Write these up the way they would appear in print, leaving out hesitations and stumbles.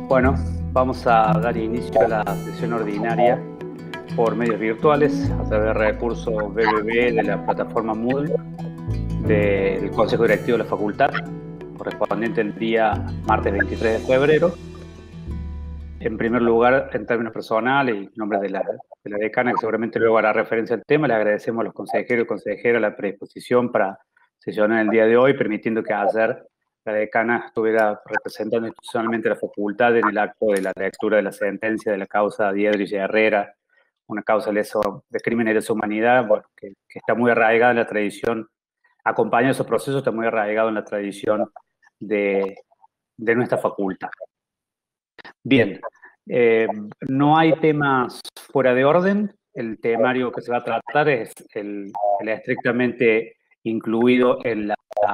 Bueno, vamos a dar inicio a la sesión ordinaria por medios virtuales a través del recurso BBB de la plataforma Moodle del Consejo Directivo de la Facultad, correspondiente el día martes 23 de febrero. En primer lugar, en términos personales y en nombre de la decana, que seguramente luego hará referencia al tema, le agradecemos a los consejeros y consejeras la predisposición para sesionar el día de hoy, permitiendo que ayer la decana estuviera representando institucionalmente a la facultad en el acto de la lectura de la sentencia de la causa Diedrich Herrera, una causa de crimen de lesa humanidad, bueno, que está muy arraigada en la tradición, acompaña esos procesos, está muy arraigado en la tradición de nuestra facultad. Bien, no hay temas fuera de orden. El temario que se va a tratar es el estrictamente incluido en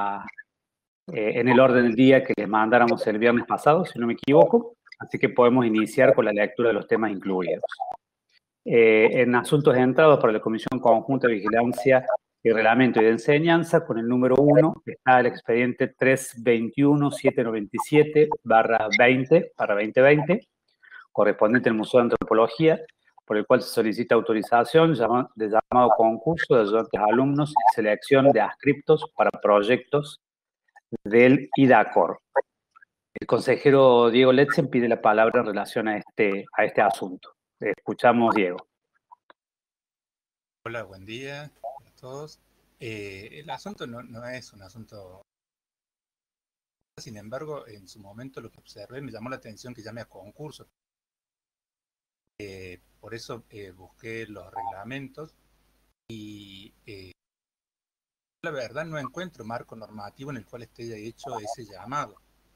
el orden del día que les mandáramos el viernes pasado, si no me equivoco. Así que podemos iniciar con la lectura de los temas incluidos. En asuntos entrados por la Comisión Conjunta de Vigilancia y Reglamento y de Enseñanza, con el número 1 está el expediente 321-797/20, correspondiente al Museo de Antropología, por el cual se solicita autorización de llamado concurso de ayudantes a alumnos y selección de adscriptos para proyectos del IDACOR. El consejero Diego Letzen pide la palabra en relación a este asunto. Escuchamos, Diego. Hola, buen día a todos. El asunto no es un asunto. Sin embargo, en su momento lo que observé me llamó la atención que llame a concurso. Por eso busqué los reglamentos y la verdad no encuentro marco normativo en el cual esté hecho ese llamado.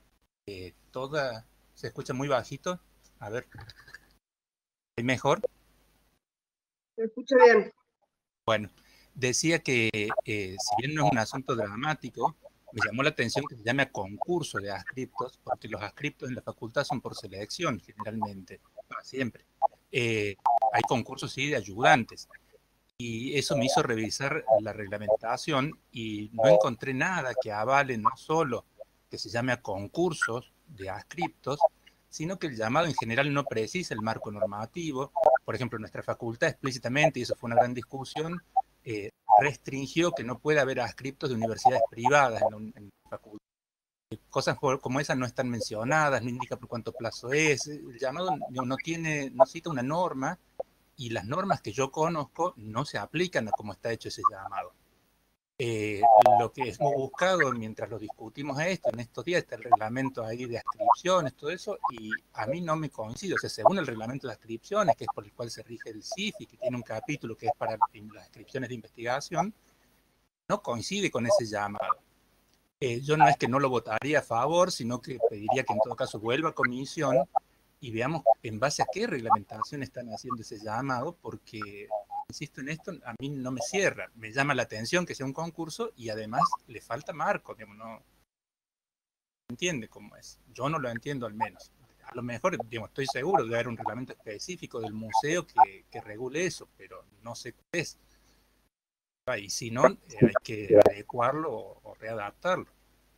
Se escucha muy bajito. A ver, ¿hay mejor? Se escucha bien. Bueno, decía que si bien no es un asunto dramático, me llamó la atención que se llame a concurso de adscriptos, porque los adscriptos en la facultad son por selección, generalmente, siempre. Hay concursos, sí, de ayudantes. Y eso me hizo revisar la reglamentación y no encontré nada que avale no solo que se llame a concursos de adscriptos, sino que el llamado en general no precisa el marco normativo. Por ejemplo, nuestra facultad explícitamente, y eso fue una gran discusión, restringió que no pueda haber adscriptos de universidades privadas en la facultad. Cosas como esas no están mencionadas, no indica por cuánto plazo es. El llamado no cita una norma, y las normas que yo conozco no se aplican a cómo está hecho ese llamado. Lo que hemos buscado mientras lo discutimos en estos días, está el reglamento ahí de adscripciones, todo eso, y a mí no me coincide. O sea, según el reglamento de adscripciones, que es por el cual se rige el CIFI, que tiene un capítulo que es para las adscripciones de investigación, no coincide con ese llamado. Yo no es que no lo votaría a favor, sino que pediría que en todo caso vuelva a comisión y veamos en base a qué reglamentación están haciendo ese llamado, porque, insisto en esto, a mí no me cierra. Me llama la atención que sea un concurso y además le falta marco, digamos, no entiende cómo es. Yo no lo entiendo al menos. A lo mejor, digamos, estoy seguro de haber un reglamento específico del museo que regule eso, pero no sé cuál es. Y si no, hay que adecuarlo o readaptarlo.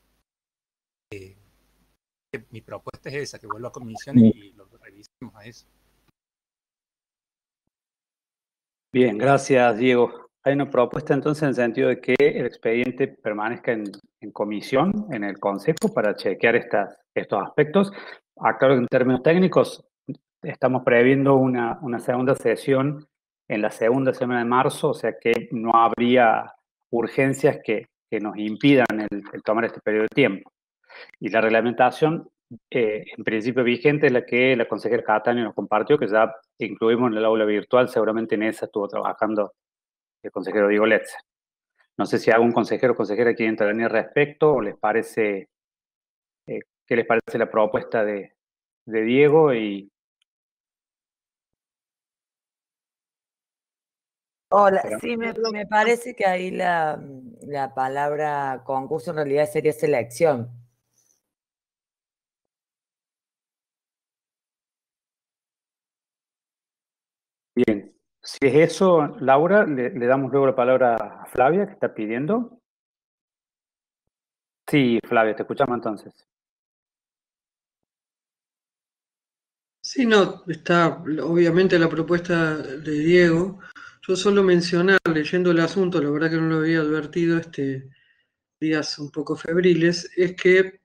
Mi propuesta es esa, que vuelva a comisión y lo revisemos a eso. Bien, gracias, Diego. Hay una propuesta entonces en el sentido de que el expediente permanezca en comisión, en el Consejo, para chequear estos aspectos. Aclaro que en términos técnicos estamos previendo una segunda sesión en la segunda semana de marzo, o sea que no habría urgencias que nos impidan el tomar este periodo de tiempo. Y la reglamentación, en principio vigente, es la que la consejera Cataño nos compartió, que ya incluimos en el aula virtual, seguramente en esa estuvo trabajando el consejero Diego Letzer. No sé si algún consejero o consejera quiere intervenir al respecto, o les parece, qué les parece la propuesta de Diego. Hola, sí, me parece que ahí la palabra concurso en realidad sería selección. Bien, si es eso, Laura, le damos luego la palabra a Flavia, que está pidiendo. Sí, Flavia, te escuchamos entonces. Sí, no, está obviamente la propuesta de Diego. Yo solo mencionar, leyendo el asunto, la verdad que no lo había advertido, días un poco febriles, es que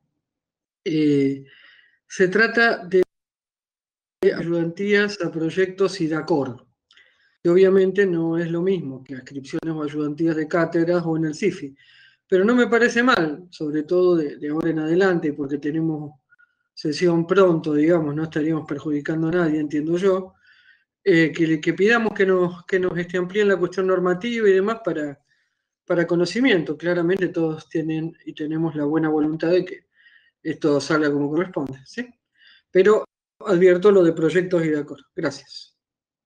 se trata de ayudantías a proyectos IDACOR, que obviamente no es lo mismo que inscripciones o ayudantías de cátedras o en el CIFI. Pero no me parece mal, sobre todo de ahora en adelante, porque tenemos sesión pronto, digamos, no estaríamos perjudicando a nadie, entiendo yo, que pidamos que nos amplíen la cuestión normativa y demás para conocimiento. Claramente todos tienen y tenemos la buena voluntad de que esto salga como corresponde, ¿sí? Pero advierto lo de proyectos y de acuerdo. Gracias.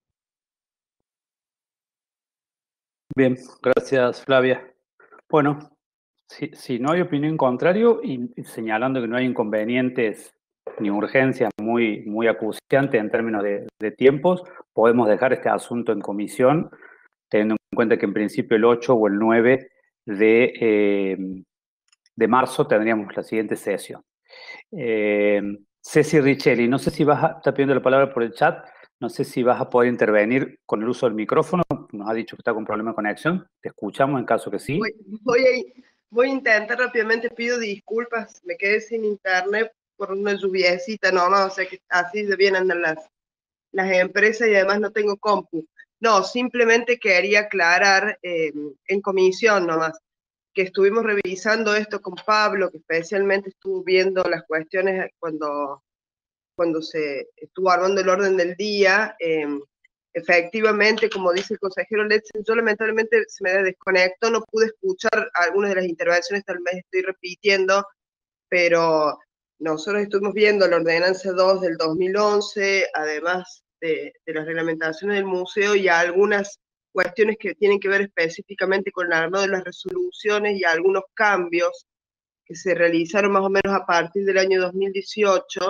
Bien, gracias Flavia. Bueno, si no hay opinión en contrario y señalando que no hay inconvenientes ni urgencias muy acuciantes en términos de tiempos, podemos dejar este asunto en comisión, teniendo en cuenta que en principio el 8 o el 9 de marzo tendríamos la siguiente sesión. Ceci Richelli, no sé si está pidiendo la palabra por el chat, no sé si vas a poder intervenir con el uso del micrófono, nos ha dicho que está con problema de conexión, te escuchamos en caso que sí. Voy a intentar rápidamente, pido disculpas, me quedé sin internet por una lluviecita nomás, o sea que así de bien andan las empresas y además no tengo compu. No, simplemente quería aclarar en comisión nomás, que estuvimos revisando esto con Pablo, que especialmente estuvo viendo las cuestiones cuando se estuvo armando el orden del día. Efectivamente, como dice el consejero Letzen, yo lamentablemente se me desconectó, no pude escuchar algunas de las intervenciones, tal vez estoy repitiendo, pero nosotros estuvimos viendo la ordenanza 2 del 2011, además de las reglamentaciones del museo y algunas cuestiones que tienen que ver específicamente con el armado de las resoluciones y algunos cambios que se realizaron más o menos a partir del año 2018,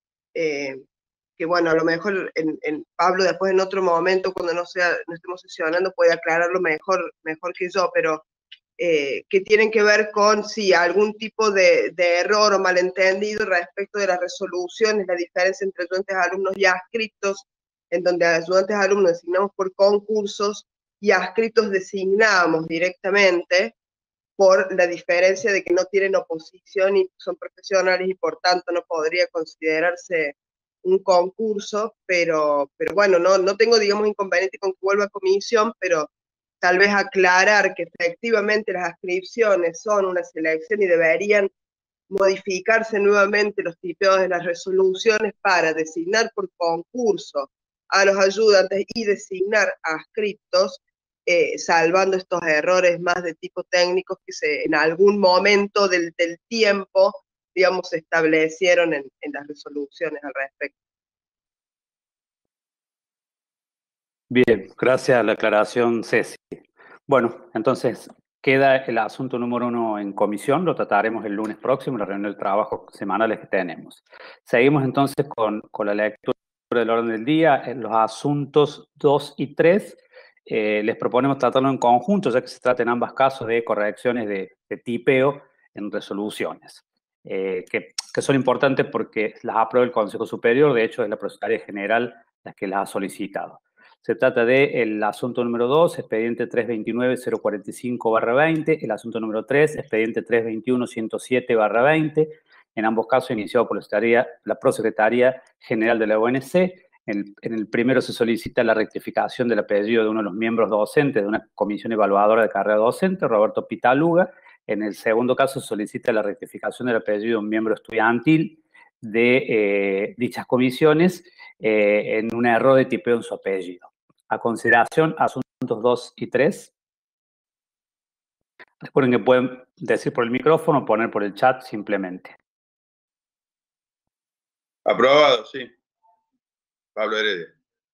que bueno, a lo mejor en Pablo después en otro momento, cuando no estemos sesionando, puede aclararlo mejor que yo, pero que tienen que ver con, sí, algún tipo de error o malentendido respecto de las resoluciones, la diferencia entre ayudantes alumnos y adscriptos, en donde ayudantes alumnos designamos por concursos y adscriptos designamos directamente, por la diferencia de que no tienen oposición y son profesionales y por tanto no podría considerarse un concurso, pero bueno, no tengo, digamos, inconveniente con que vuelva a comisión, pero tal vez aclarar que efectivamente las adscripciones son una selección y deberían modificarse nuevamente los tipeos de las resoluciones para designar por concurso a los ayudantes y designar adscriptos, salvando estos errores más de tipo técnico que en algún momento del tiempo, digamos, se establecieron en las resoluciones al respecto. Bien, gracias a la aclaración, Ceci. Bueno, entonces queda el asunto número 1 en comisión, lo trataremos el lunes próximo, en la reunión de trabajo semanales que tenemos. Seguimos entonces con la lectura del orden del día, en los asuntos 2 y 3. Les proponemos tratarlo en conjunto, ya que se trata en ambos casos de correcciones de tipeo en resoluciones, que son importantes porque las aprueba el Consejo Superior, de hecho es la Procuraduría General la que las ha solicitado. Se trata del asunto número 2, expediente 329-045-20, el asunto número 3, expediente 321-107-20, en ambos casos iniciado por la Prosecretaría General de la ONC. En el primero se solicita la rectificación del apellido de uno de los miembros docentes de una comisión evaluadora de carrera docente, Roberto Pitaluga. En el segundo caso se solicita la rectificación del apellido de un miembro estudiantil de dichas comisiones en un error de tipeo en su apellido. A consideración, asuntos 2 y 3. Recuerden que pueden decir por el micrófono o poner por el chat simplemente. Aprobado, sí. Pablo Heredia.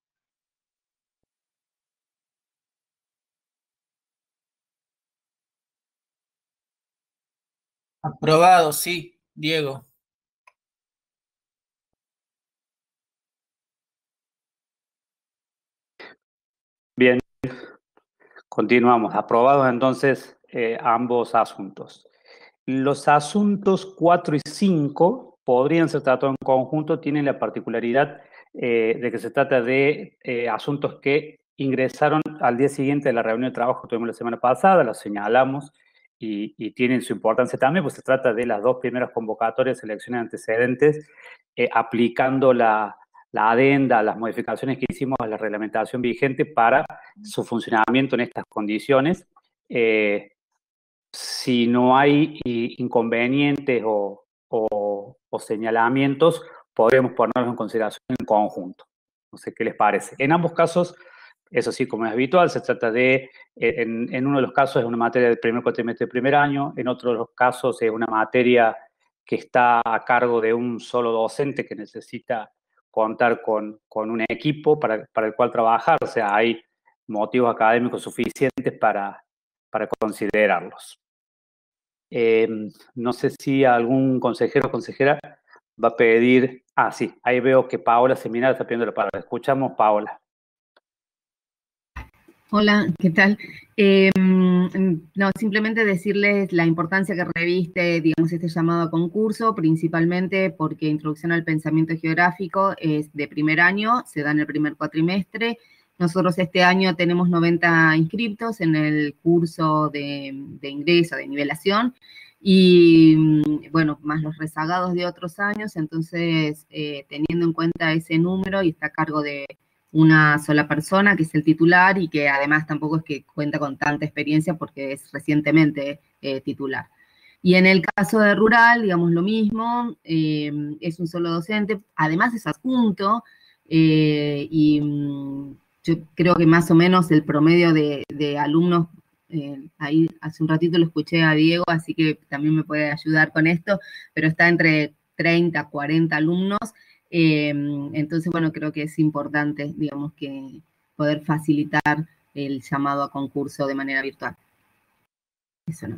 Aprobado, sí, Diego. Bien, continuamos. Aprobados entonces ambos asuntos. Los asuntos 4 y 5 podrían ser tratados en conjunto, tienen la particularidad de que se trata de asuntos que ingresaron al día siguiente de la reunión de trabajo que tuvimos la semana pasada, los señalamos y tienen su importancia también, pues se trata de las 2 primeras convocatorias de elecciones antecedentes, aplicando la adenda, las modificaciones que hicimos a la reglamentación vigente para su funcionamiento en estas condiciones. Si no hay inconvenientes o señalamientos, podremos ponerlos en consideración en conjunto. No sé qué les parece. En ambos casos, eso sí, como es habitual, se trata de, en uno de los casos es una materia del primer cuatrimestre del primer año, en otro de los casos es una materia que está a cargo de un solo docente que necesita contar con un equipo para el cual trabajar. O sea, hay motivos académicos suficientes para considerarlos. No sé si algún consejero o consejera va a pedir... Ah, sí, ahí veo que Paola Seminario está pidiendo la palabra. Escuchamos, Paola. Hola, ¿qué tal? No, simplemente decirles la importancia que reviste, digamos, este llamado a concurso, principalmente porque Introducción al Pensamiento Geográfico es de primer año, se da en el primer cuatrimestre. Nosotros este año tenemos 90 inscriptos en el curso de ingreso, de nivelación, y bueno, más los rezagados de otros años. Entonces, teniendo en cuenta ese número, y está a cargo de una sola persona, que es el titular, y que además tampoco es que cuenta con tanta experiencia porque es recientemente titular. Y en el caso de rural, digamos lo mismo, es un solo docente, además es adjunto, y yo creo que más o menos el promedio de alumnos, ahí hace un ratito lo escuché a Diego, así que también me puede ayudar con esto, pero está entre 30, 40 alumnos. Entonces, bueno, creo que es importante, digamos, que poder facilitar el llamado a concurso de manera virtual. Eso no.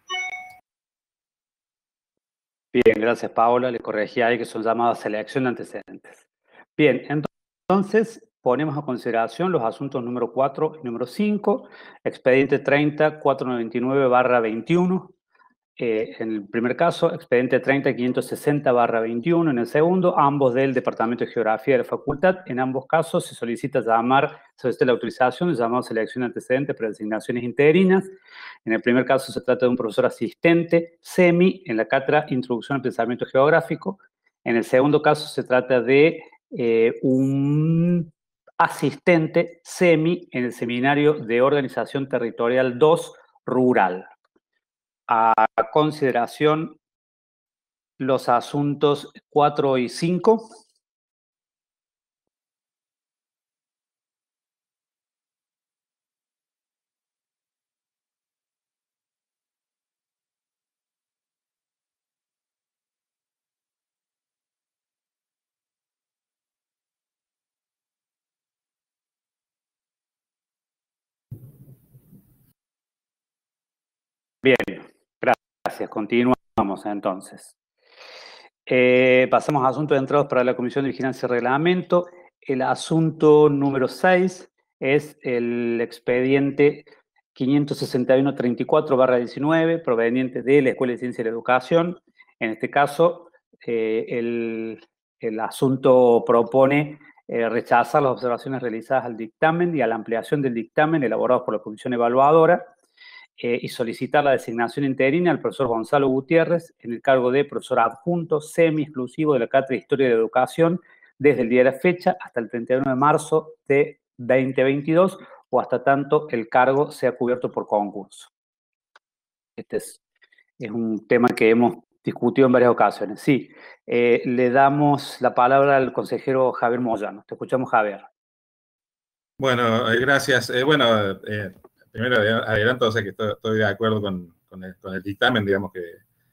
Bien, gracias, Paola. Le corregí ahí que son llamadas selección de antecedentes. Bien, entonces ponemos a consideración los asuntos número 4 y número 5, expediente 30-499/21. En el primer caso, expediente 30-560/21, en el segundo, ambos del Departamento de Geografía de la Facultad. En ambos casos se solicita la autorización de llamado selección antecedente para designaciones interinas. En el primer caso se trata de un profesor asistente, semi, en la cátedra Introducción al Pensamiento Geográfico. En el segundo caso se trata de un asistente, semi, en el Seminario de Organización Territorial 2, Rural. A consideración los asuntos 4 y 5. Bien, gracias. Continuamos entonces. Pasamos a asuntos de entrados para la Comisión de Vigilancia y Reglamento. El asunto número 6 es el expediente 561-34/19, proveniente de la Escuela de Ciencia y la Educación. En este caso, el asunto propone rechazar las observaciones realizadas al dictamen y a la ampliación del dictamen elaborados por la Comisión Evaluadora, y solicitar la designación interina al profesor Gonzalo Gutiérrez en el cargo de profesor adjunto semi-exclusivo de la Cátedra de Historia de la Educación desde el día de la fecha hasta el 31 de marzo de 2022 o hasta tanto el cargo sea cubierto por concurso. Este es un tema que hemos discutido en varias ocasiones. Sí, le damos la palabra al consejero Javier Moyano. Te escuchamos, Javier. Bueno, gracias. Primero adelanto, o sea, que estoy de acuerdo con el dictamen, digamos que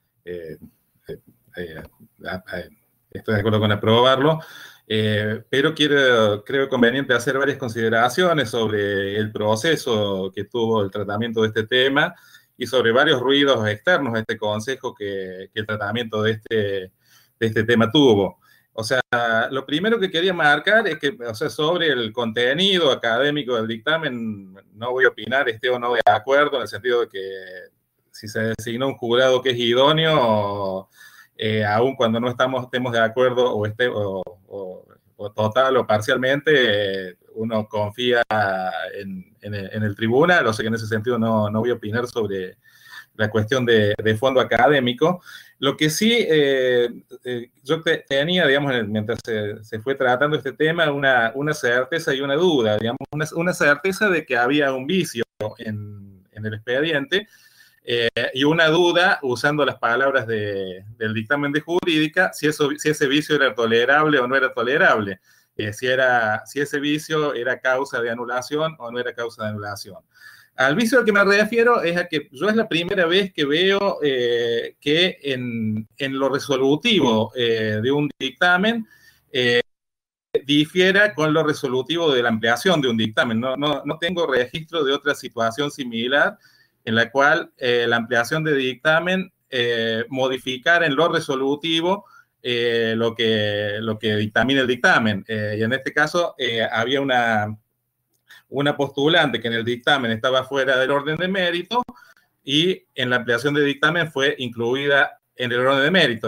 estoy de acuerdo con aprobarlo, pero creo conveniente hacer varias consideraciones sobre el proceso que tuvo el tratamiento de este tema y sobre varios ruidos externos a este consejo que el tratamiento de este tema tuvo. O sea, lo primero que quería marcar es que, o sea, sobre el contenido académico del dictamen, no voy a opinar, esté o no de acuerdo, en el sentido de que si se designa un jurado que es idóneo, aun cuando no estemos de acuerdo o o total o parcialmente, uno confía en el tribunal, o sea que en ese sentido no voy a opinar sobre la cuestión de fondo académico. Lo que sí yo tenía, digamos, mientras se fue tratando este tema, una certeza y una duda, digamos, una certeza de que había un vicio en el expediente, y una duda, usando las palabras del dictamen de jurídica, si ese vicio era tolerable o no era tolerable, si ese vicio era causa de anulación o no era causa de anulación. Al vicio al que me refiero es a que yo es la primera vez que veo que en lo resolutivo de un dictamen difiera con lo resolutivo de la ampliación de un dictamen. No tengo registro de otra situación similar en la cual la ampliación de dictamen modificara en lo resolutivo lo que dictamina el dictamen. Y en este caso había una postulante que en el dictamen estaba fuera del orden de mérito y en la ampliación de dictamen fue incluida en el orden de mérito.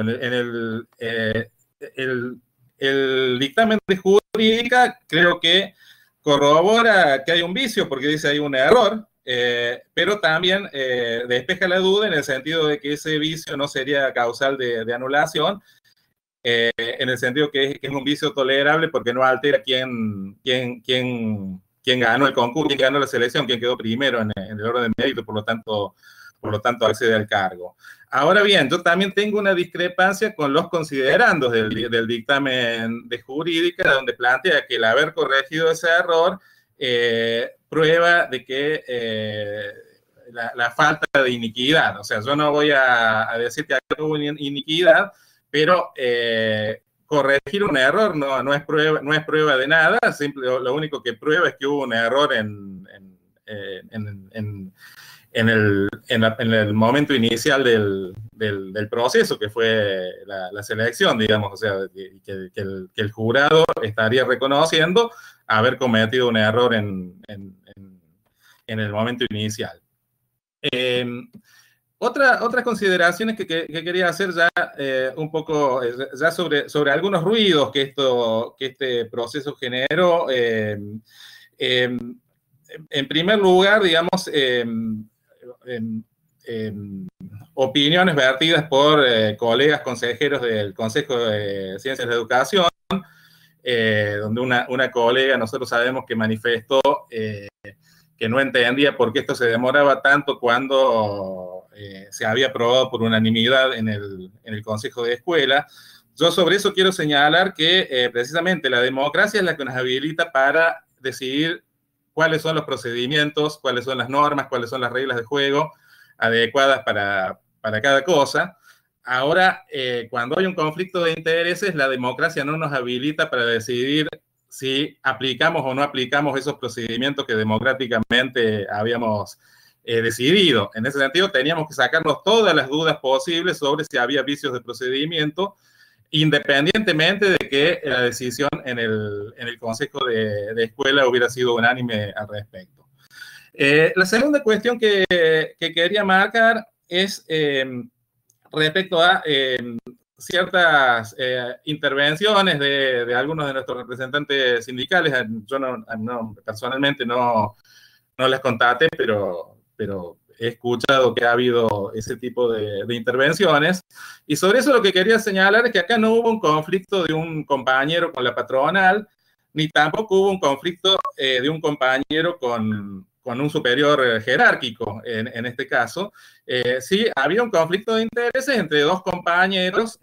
El dictamen de jurídica creo que corrobora que hay un vicio porque dice hay un error, pero también despeja la duda en el sentido de que ese vicio no sería causal de anulación, en el sentido que es un vicio tolerable porque no altera quién ganó el concurso, quién ganó la selección, quién quedó primero en el orden de mérito, por lo tanto accede al cargo. Ahora bien, yo también tengo una discrepancia con los considerandos del dictamen de jurídica, donde plantea que el haber corregido ese error prueba de que la falta de iniquidad. O sea, yo no voy a decir que hubo iniquidad, pero corregir un error no es prueba de nada, lo único que prueba es que hubo un error en el momento inicial del proceso, que fue la selección, digamos, o sea, que el jurado estaría reconociendo haber cometido un error en el momento inicial. Otras consideraciones que quería hacer ya un poco ya sobre algunos ruidos que este proceso generó. En primer lugar, digamos, opiniones vertidas por colegas consejeros del Consejo de Ciencias de Educación, donde una colega, nosotros sabemos que manifestó que no entendía por qué esto se demoraba tanto cuando se había aprobado por unanimidad en el Consejo de Escuela. Yo sobre eso quiero señalar que precisamente la democracia es la que nos habilita para decidir cuáles son los procedimientos, cuáles son las normas, cuáles son las reglas de juego adecuadas para cada cosa. Ahora, cuando hay un conflicto de intereses, la democracia no nos habilita para decidir si aplicamos o no aplicamos esos procedimientos que democráticamente habíamos decidido. En ese sentido, teníamos que sacarnos todas las dudas posibles sobre si había vicios de procedimiento, independientemente de que la decisión en el Consejo de Escuela hubiera sido unánime al respecto. La segunda cuestión que quería marcar es respecto a ciertas intervenciones de algunos de nuestros representantes sindicales. Yo personalmente no las contaté, pero he escuchado que ha habido ese tipo de intervenciones. Y sobre eso lo que quería señalar es que acá no hubo un conflicto de un compañero con la patronal, ni tampoco hubo un conflicto de un compañero con un superior jerárquico, en este caso. Sí, había un conflicto de intereses entre dos compañeros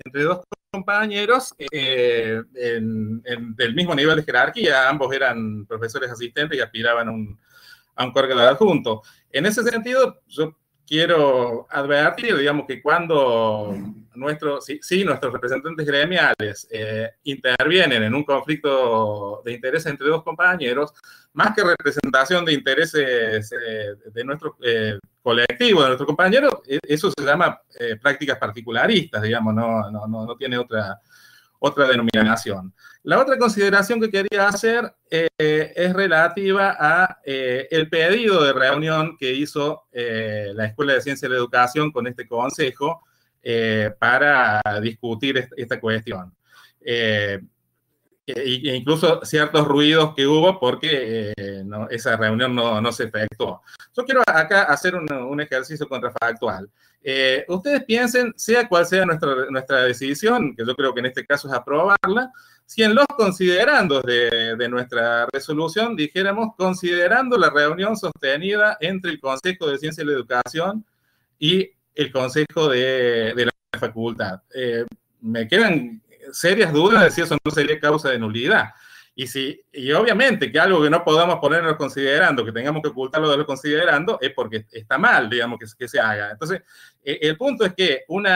del mismo nivel de jerarquía. Ambos eran profesores asistentes y aspiraban a un cargo de adjunto. En ese sentido, yo quiero advertir, digamos, que cuando nuestros representantes gremiales intervienen en un conflicto de intereses entre dos compañeros, más que representación de intereses de nuestro colectivo, de nuestros compañeros, eso se llama prácticas particularistas, digamos, no tiene otra denominación. La otra consideración que quería hacer es relativa a el pedido de reunión que hizo la Escuela de Ciencia de la Educación con este consejo para discutir esta cuestión. e incluso ciertos ruidos que hubo porque esa reunión no se efectuó. Yo quiero acá hacer un ejercicio contrafactual. Ustedes piensen, sea cual sea nuestra decisión, que yo creo que en este caso es aprobarla, si en los considerandos de nuestra resolución dijéramos considerando la reunión sostenida entre el Consejo de Ciencia y la Educación y el Consejo de la Facultad. Me quedan serias dudas de si eso no sería causa de nulidad. Y obviamente que algo que no podamos ponernos considerando, que tengamos que ocultarlo de lo considerando, es porque está mal, digamos, que se haga. Entonces, el punto es que un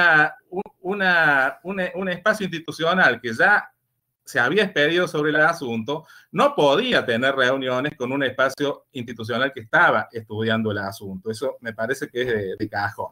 espacio institucional que ya se había expedido sobre el asunto, no podía tener reuniones con un espacio institucional que estaba estudiando el asunto. Eso me parece que es de cajón.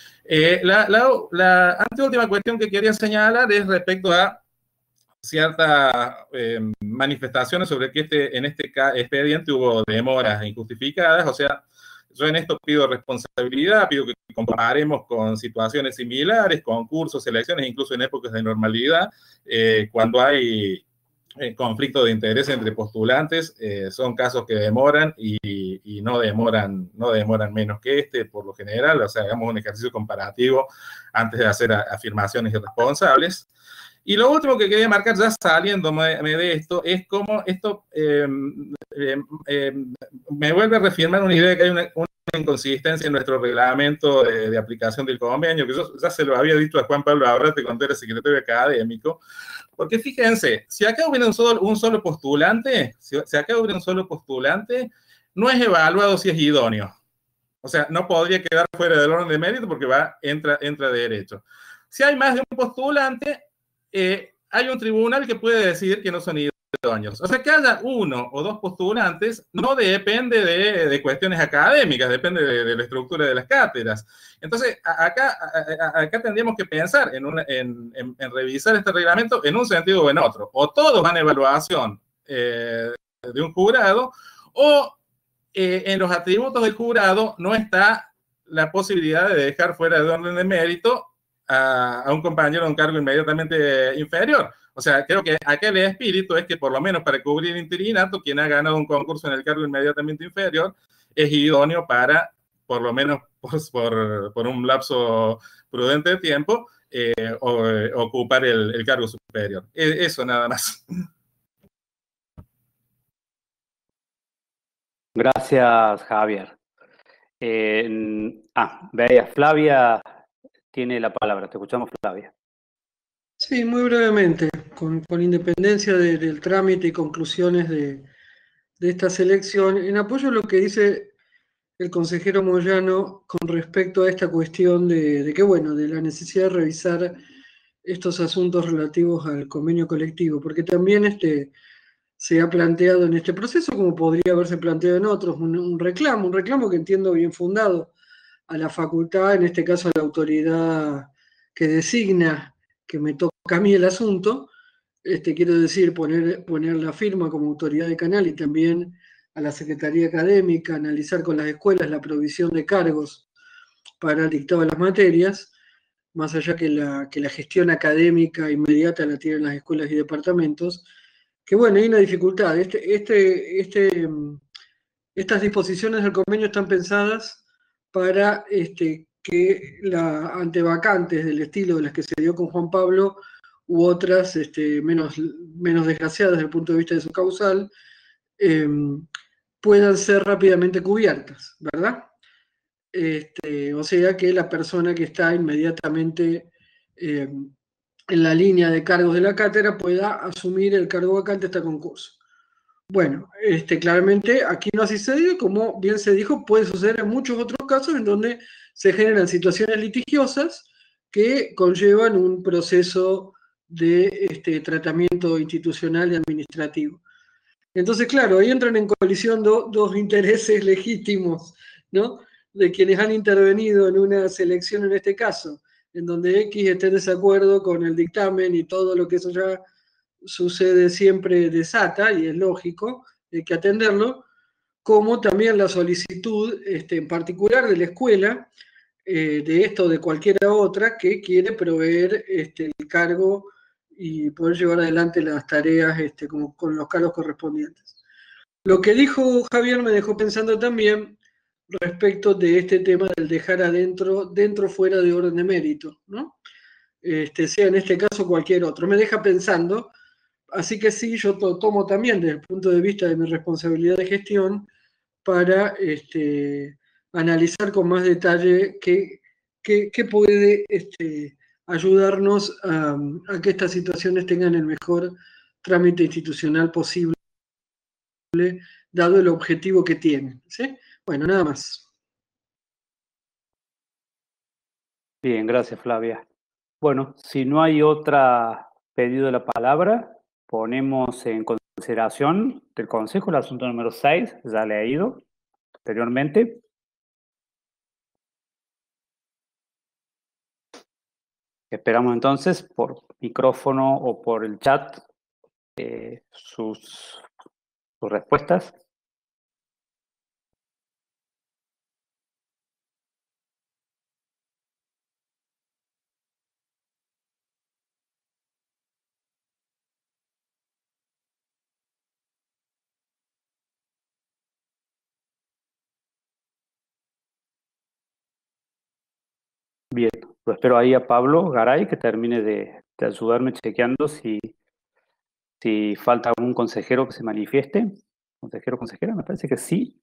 La anteúltima cuestión que quería señalar es respecto a ciertas manifestaciones sobre que en este expediente hubo demoras injustificadas. O sea, yo en esto pido responsabilidad, pido que comparemos con situaciones similares, concursos, elecciones, incluso en épocas de normalidad, cuando hay conflicto de interés entre postulantes, son casos que demoran y no demoran menos que este, por lo general. O sea, hagamos un ejercicio comparativo antes de hacer afirmaciones irresponsables. Y lo último que quería marcar, ya saliéndome de esto, es cómo esto me vuelve a reafirmar una idea de que hay una inconsistencia en nuestro reglamento de aplicación del convenio, que yo ya se lo había dicho a Juan Pablo Abrate cuando era secretario académico, porque fíjense, si acá hubiera un solo postulante, no es evaluado si es idóneo. O sea, no podría quedar fuera del orden de mérito porque entra de derecho. Si hay más de un postulante, hay un tribunal que puede decidir que no son idóneos. O sea, que haya uno o dos postulantes no depende de cuestiones académicas, depende de la estructura de las cátedras. Entonces, acá tendríamos que pensar en revisar este reglamento en un sentido o en otro. O todos van a evaluación de un jurado, o en los atributos del jurado no está la posibilidad de dejar fuera de orden de mérito a un compañero de un cargo inmediatamente inferior. O sea, creo que aquel espíritu es que por lo menos para cubrir el interinato, quien ha ganado un concurso en el cargo inmediatamente inferior es idóneo para, por lo menos por un lapso prudente de tiempo, ocupar el cargo superior. Eso nada más. Gracias, Javier. Veía, Flavia tiene la palabra. Te escuchamos, Flavia. Sí, muy brevemente, con independencia del trámite y conclusiones de esta selección, en apoyo a lo que dice el consejero Moyano con respecto a esta cuestión de la necesidad de revisar estos asuntos relativos al convenio colectivo, porque también se ha planteado en este proceso, como podría haberse planteado en otros, un reclamo que entiendo bien fundado a la facultad, en este caso a la autoridad que designa, que me toca a mí el asunto, quiero decir, poner la firma como autoridad de canal y también a la Secretaría Académica, analizar con las escuelas la provisión de cargos para el dictado de las materias, más allá que la gestión académica inmediata la tienen las escuelas y departamentos, que bueno, hay una dificultad. Estas disposiciones del convenio están pensadas para que ante vacantes del estilo de las que se dio con Juan Pablo u otras menos desgraciadas desde el punto de vista de su causal, puedan ser rápidamente cubiertas, ¿verdad? O sea, que la persona que está inmediatamente en la línea de cargos de la cátedra pueda asumir el cargo vacante hasta concurso. Bueno, claramente aquí no ha sucedido, como bien se dijo, puede suceder en muchos otros casos en donde se generan situaciones litigiosas que conllevan un proceso de tratamiento institucional y administrativo. Entonces, claro, ahí entran en colisión dos intereses legítimos, ¿no?, de quienes han intervenido en una selección en este caso, en donde X esté en desacuerdo con el dictamen y todo lo que eso ya sucede siempre desata, y es lógico, hay que atenderlo, como también la solicitud, en particular de la escuela, de esta o de cualquiera otra, que quiere proveer el cargo y poder llevar adelante las tareas con los cargos correspondientes. Lo que dijo Javier me dejó pensando también respecto de este tema del dejar adentro, dentro, fuera de orden de mérito, ¿no? Sea en este caso cualquier otro. Me deja pensando, así que sí, yo tomo también desde el punto de vista de mi responsabilidad de gestión para analizar con más detalle qué puede ayudarnos a que estas situaciones tengan el mejor trámite institucional posible, dado el objetivo que tienen, ¿sí? Bueno, nada más. Bien, gracias, Flavia. Bueno, si no hay otra pedido de la palabra, ponemos en consideración del Consejo el asunto número 6, ya leído anteriormente. Esperamos entonces por micrófono o por el chat sus respuestas. Bien, lo espero ahí a Pablo Garay que termine de ayudarme chequeando si falta algún consejero que se manifieste. Consejero, consejera, me parece que sí.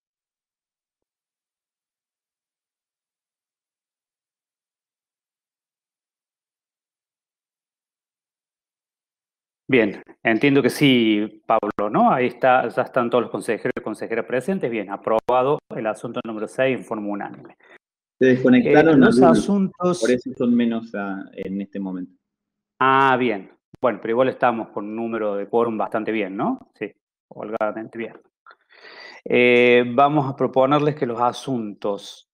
Bien, entiendo que sí, Pablo, ¿no? Ahí está, ya están todos los consejeros y consejeras presentes. Bien, aprobado el asunto número 6 en forma unánime. Se desconectaron los algunos, asuntos. por eso son menos en este momento. Ah, bien. Bueno, pero igual estamos con un número de quórum bastante bien, ¿no? Sí, holgadamente bien. Vamos a proponerles que los asuntos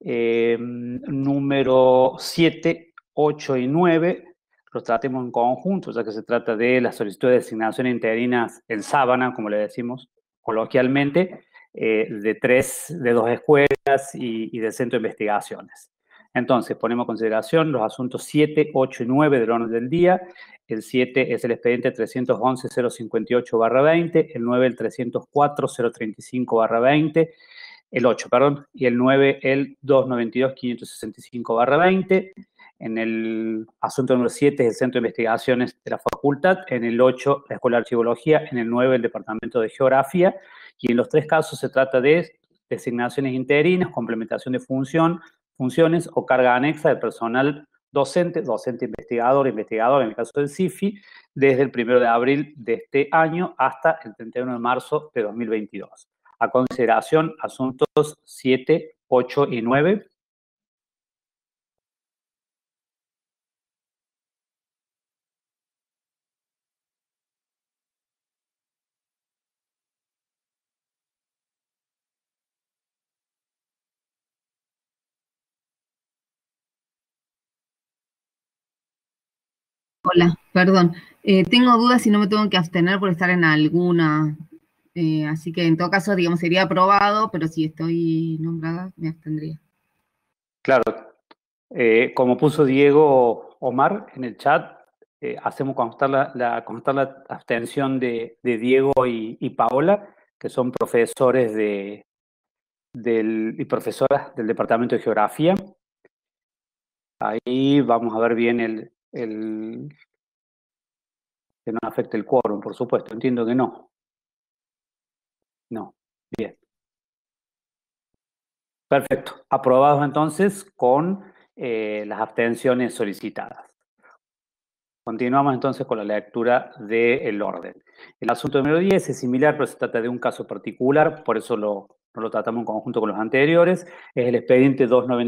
número 7, 8 y 9 los tratemos en conjunto, ya que se trata de la solicitud de designación interinas en sábana, como le decimos coloquialmente, de 2 escuelas y del Centro de Investigaciones. Entonces, ponemos a consideración los asuntos 7, 8 y 9 del orden del día. El 7 es el expediente 311-058-20, el 9 el 304-035-20, el 8, perdón, y el 9 el 292-565-20. En el asunto número 7 es el Centro de Investigaciones de la Facultad, en el 8 la Escuela de Arqueología, en el 9 el Departamento de Geografía, y en los 3 casos se trata de designaciones interinas, complementación de funciones o carga anexa de personal docente investigador, investigador en el caso del CIFI, desde el 1 de abril de este año hasta el 31 de marzo de 2022. A consideración, asuntos 7, 8 y 9. Hola, perdón. Tengo dudas si no me tengo que abstener por estar en alguna. Así que en todo caso, digamos, sería aprobado, pero si estoy nombrada, me abstendría. Claro. Como puso Diego Omar en el chat, hacemos constar la abstención de Diego y Paola, que son profesores y profesoras del Departamento de Geografía. Ahí vamos a ver bien que no afecte el quórum, por supuesto. Entiendo que no. No. Bien. Perfecto. Aprobados entonces con las abstenciones solicitadas. Continuamos entonces con la lectura del orden. El asunto número 10 es similar, pero se trata de un caso particular, por eso no lo tratamos en conjunto con los anteriores. Es el expediente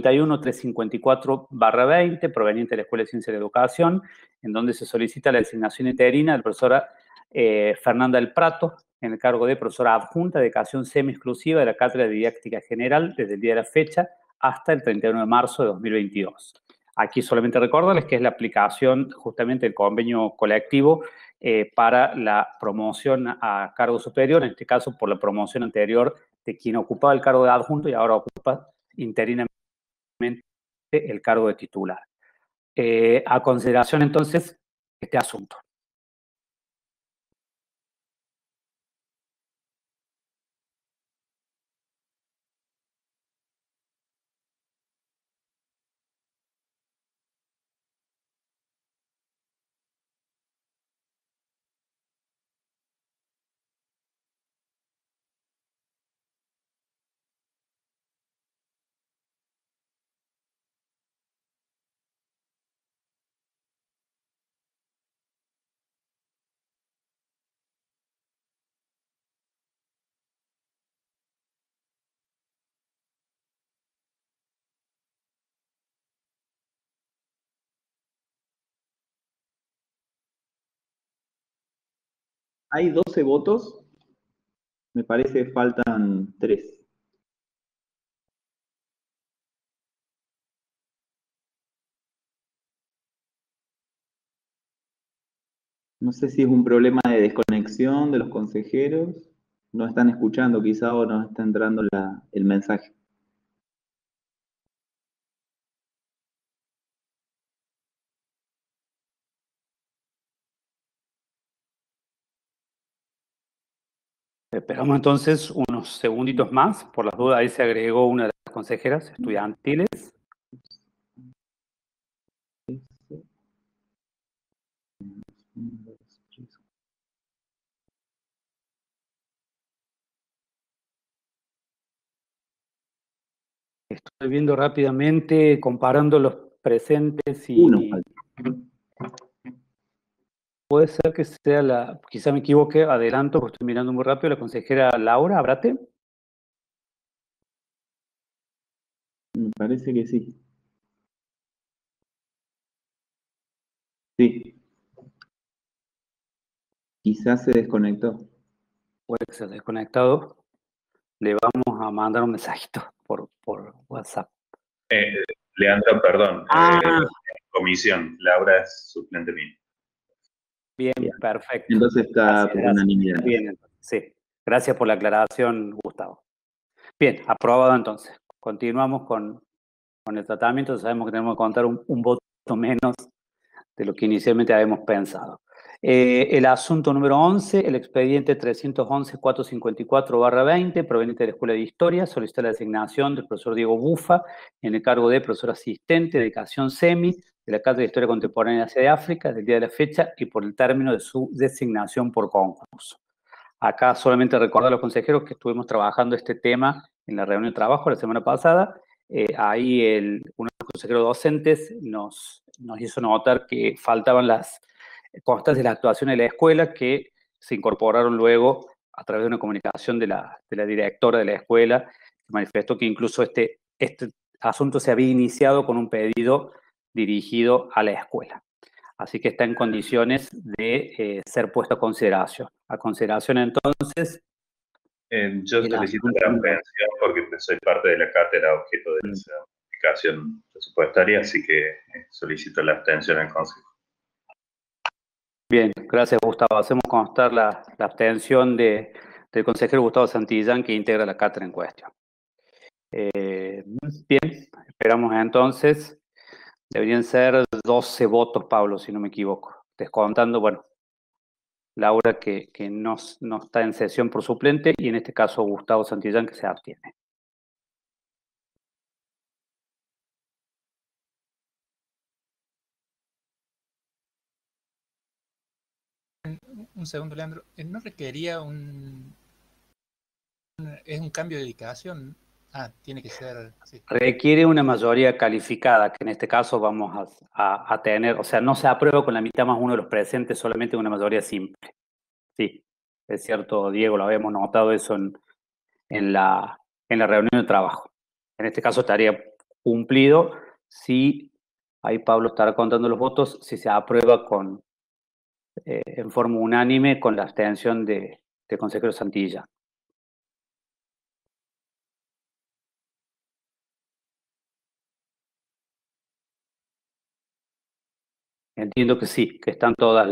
291-354-20, proveniente de la Escuela de Ciencia de la Educación, en donde se solicita la designación interina de la profesora Fernanda del Prato, en el cargo de profesora adjunta de educación semi-exclusiva de la Cátedra de Didáctica General desde el día de la fecha hasta el 31 de marzo de 2022. Aquí solamente recordarles que es la aplicación justamente del convenio colectivo para la promoción a cargo superior, en este caso por la promoción anterior de quien ocupaba el cargo de adjunto y ahora ocupa interinamente el cargo de titular. A consideración entonces, este asunto. Hay 12 votos. Me parece que faltan 3. No sé si es un problema de desconexión de los consejeros. No están escuchando quizá o no está entrando el mensaje. Esperamos entonces unos segunditos más. Por las dudas, ahí se agregó una de las consejeras estudiantiles. Estoy viendo rápidamente, comparando los presentes y... Puede ser que sea la... Quizá me equivoque, adelanto, porque estoy mirando muy rápido, la consejera Laura Abrate. Me parece que sí. Sí. Quizás se desconectó. Puede que se haya desconectado. Le vamos a mandar un mensajito por WhatsApp. Leandro, perdón. Comisión. Laura es suplente mío. Bien, perfecto. Entonces está por unanimidad. Bien, sí. Gracias por la aclaración, Gustavo. Bien, aprobado entonces. Continuamos con el tratamiento. Sabemos que tenemos que contar un voto menos de lo que inicialmente habíamos pensado. El asunto número 11, el expediente 311-454/20, proveniente de la Escuela de Historia, solicita la designación del profesor Diego Bufa en el cargo de profesor asistente de educación semi de la Cátedra de Historia Contemporánea de Asia de África, del día de la fecha y por el término de su designación por concurso. Acá solamente recordar a los consejeros que estuvimos trabajando este tema en la reunión de trabajo la semana pasada. Ahí uno de los consejeros docentes nos hizo notar que faltaban las constancias de la actuación de la escuela que se incorporaron luego a través de una comunicación de la directora de la escuela, que manifestó que incluso este asunto se había iniciado con un pedido dirigido a la escuela. Así que está en condiciones de ser puesto a consideración. A consideración, entonces... Yo solicito la abstención porque soy parte de la cátedra objeto de esa modificación presupuestaria, así que solicito la abstención al Consejo. Bien, gracias, Gustavo. Hacemos constar la abstención del consejero Gustavo Santillán, que integra la cátedra en cuestión. Bien, esperamos entonces. Deberían ser 12 votos, Pablo, si no me equivoco. Descontando, bueno, Laura, que no está en sesión por suplente, y en este caso Gustavo Santillán, que se abstiene. Un segundo, Leandro. ¿No requería es un cambio de dedicación? Ah, tiene que ser... Sí. Requiere una mayoría calificada, que en este caso vamos a tener, o sea, no se aprueba con la mitad más uno de los presentes, solamente una mayoría simple. Sí, es cierto, Diego, lo habíamos notado eso en la reunión de trabajo. En este caso estaría cumplido si, ahí Pablo estará contando los votos, si se aprueba en forma unánime con la abstención de consejero Santilla. Entiendo que sí, que están todas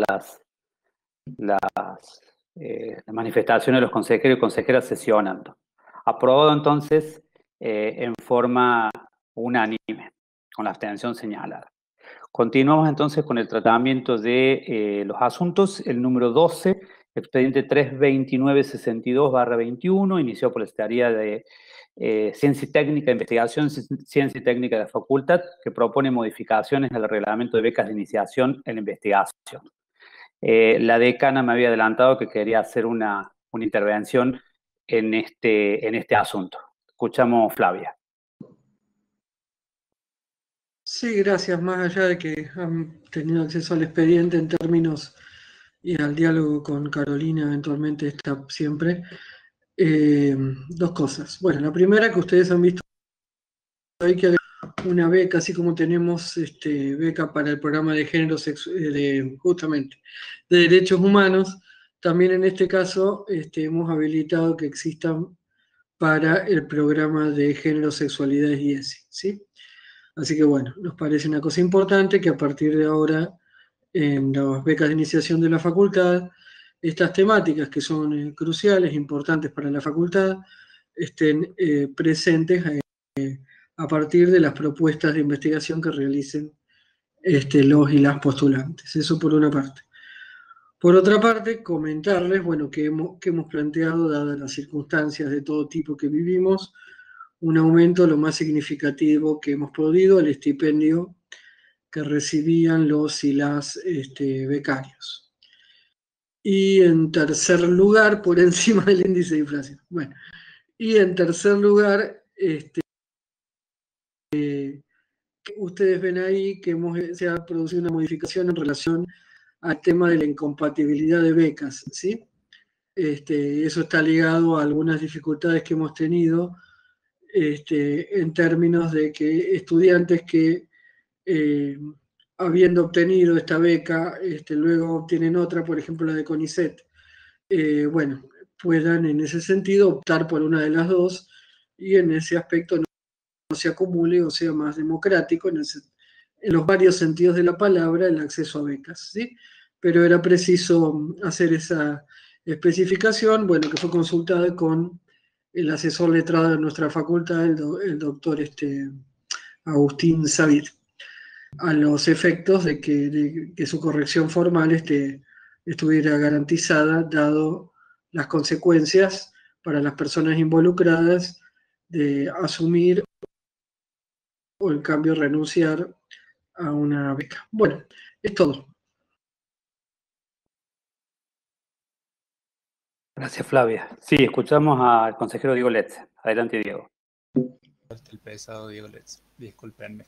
las manifestaciones de los consejeros y consejeras sesionando. Aprobado entonces en forma unánime, con la abstención señalada. Continuamos entonces con el tratamiento de los asuntos. El número 12, expediente 32962/21, inició por la Secretaría de Ciencia y Técnica de Investigación, Ciencia y Técnica de la Facultad, que propone modificaciones al reglamento de becas de iniciación en la investigación. La decana me había adelantado que quería hacer una intervención en este asunto. Escuchamos, Flavia. Sí, gracias. Más allá de que han tenido acceso al expediente en términos y al diálogo con Carolina, eventualmente está siempre, dos cosas. Bueno, la primera que ustedes han visto hay que una beca, así como tenemos beca para el programa de género justamente de derechos humanos, también en este caso hemos habilitado que existan para el programa de género, sexualidades y ESI, ¿sí? Así que bueno, nos parece una cosa importante que a partir de ahora, en las becas de iniciación de la facultad, estas temáticas que son cruciales, importantes para la facultad, estén presentes a partir de las propuestas de investigación que realicen los y las postulantes. Eso por una parte. Por otra parte, comentarles, bueno, que hemos planteado, dadas las circunstancias de todo tipo que vivimos, un aumento lo más significativo que hemos podido al estipendio que recibían los y las becarios. Y en tercer lugar, por encima del índice de inflación. Bueno, y en tercer lugar, ustedes ven ahí que se ha producido una modificación en relación al tema de la incompatibilidad de becas, ¿sí? Eso está ligado a algunas dificultades que hemos tenido en términos de que estudiantes que habiendo obtenido esta beca, luego obtienen otra, por ejemplo la de CONICET, bueno, puedan en ese sentido optar por una de las dos y en ese aspecto no se acumule o sea más democrático en los varios sentidos de la palabra el acceso a becas, ¿sí? Pero era preciso hacer esa especificación, bueno, que fue consultada con el asesor letrado de nuestra facultad, el doctor Agustín Savit, a los efectos de que su corrección formal estuviera garantizada, dado las consecuencias para las personas involucradas de asumir o en cambio renunciar a una beca. Bueno, es todo. Gracias, Flavia. Sí, escuchamos al consejero Diego Letz. Adelante, Diego. El pesado Diego Letz, discúlpenme.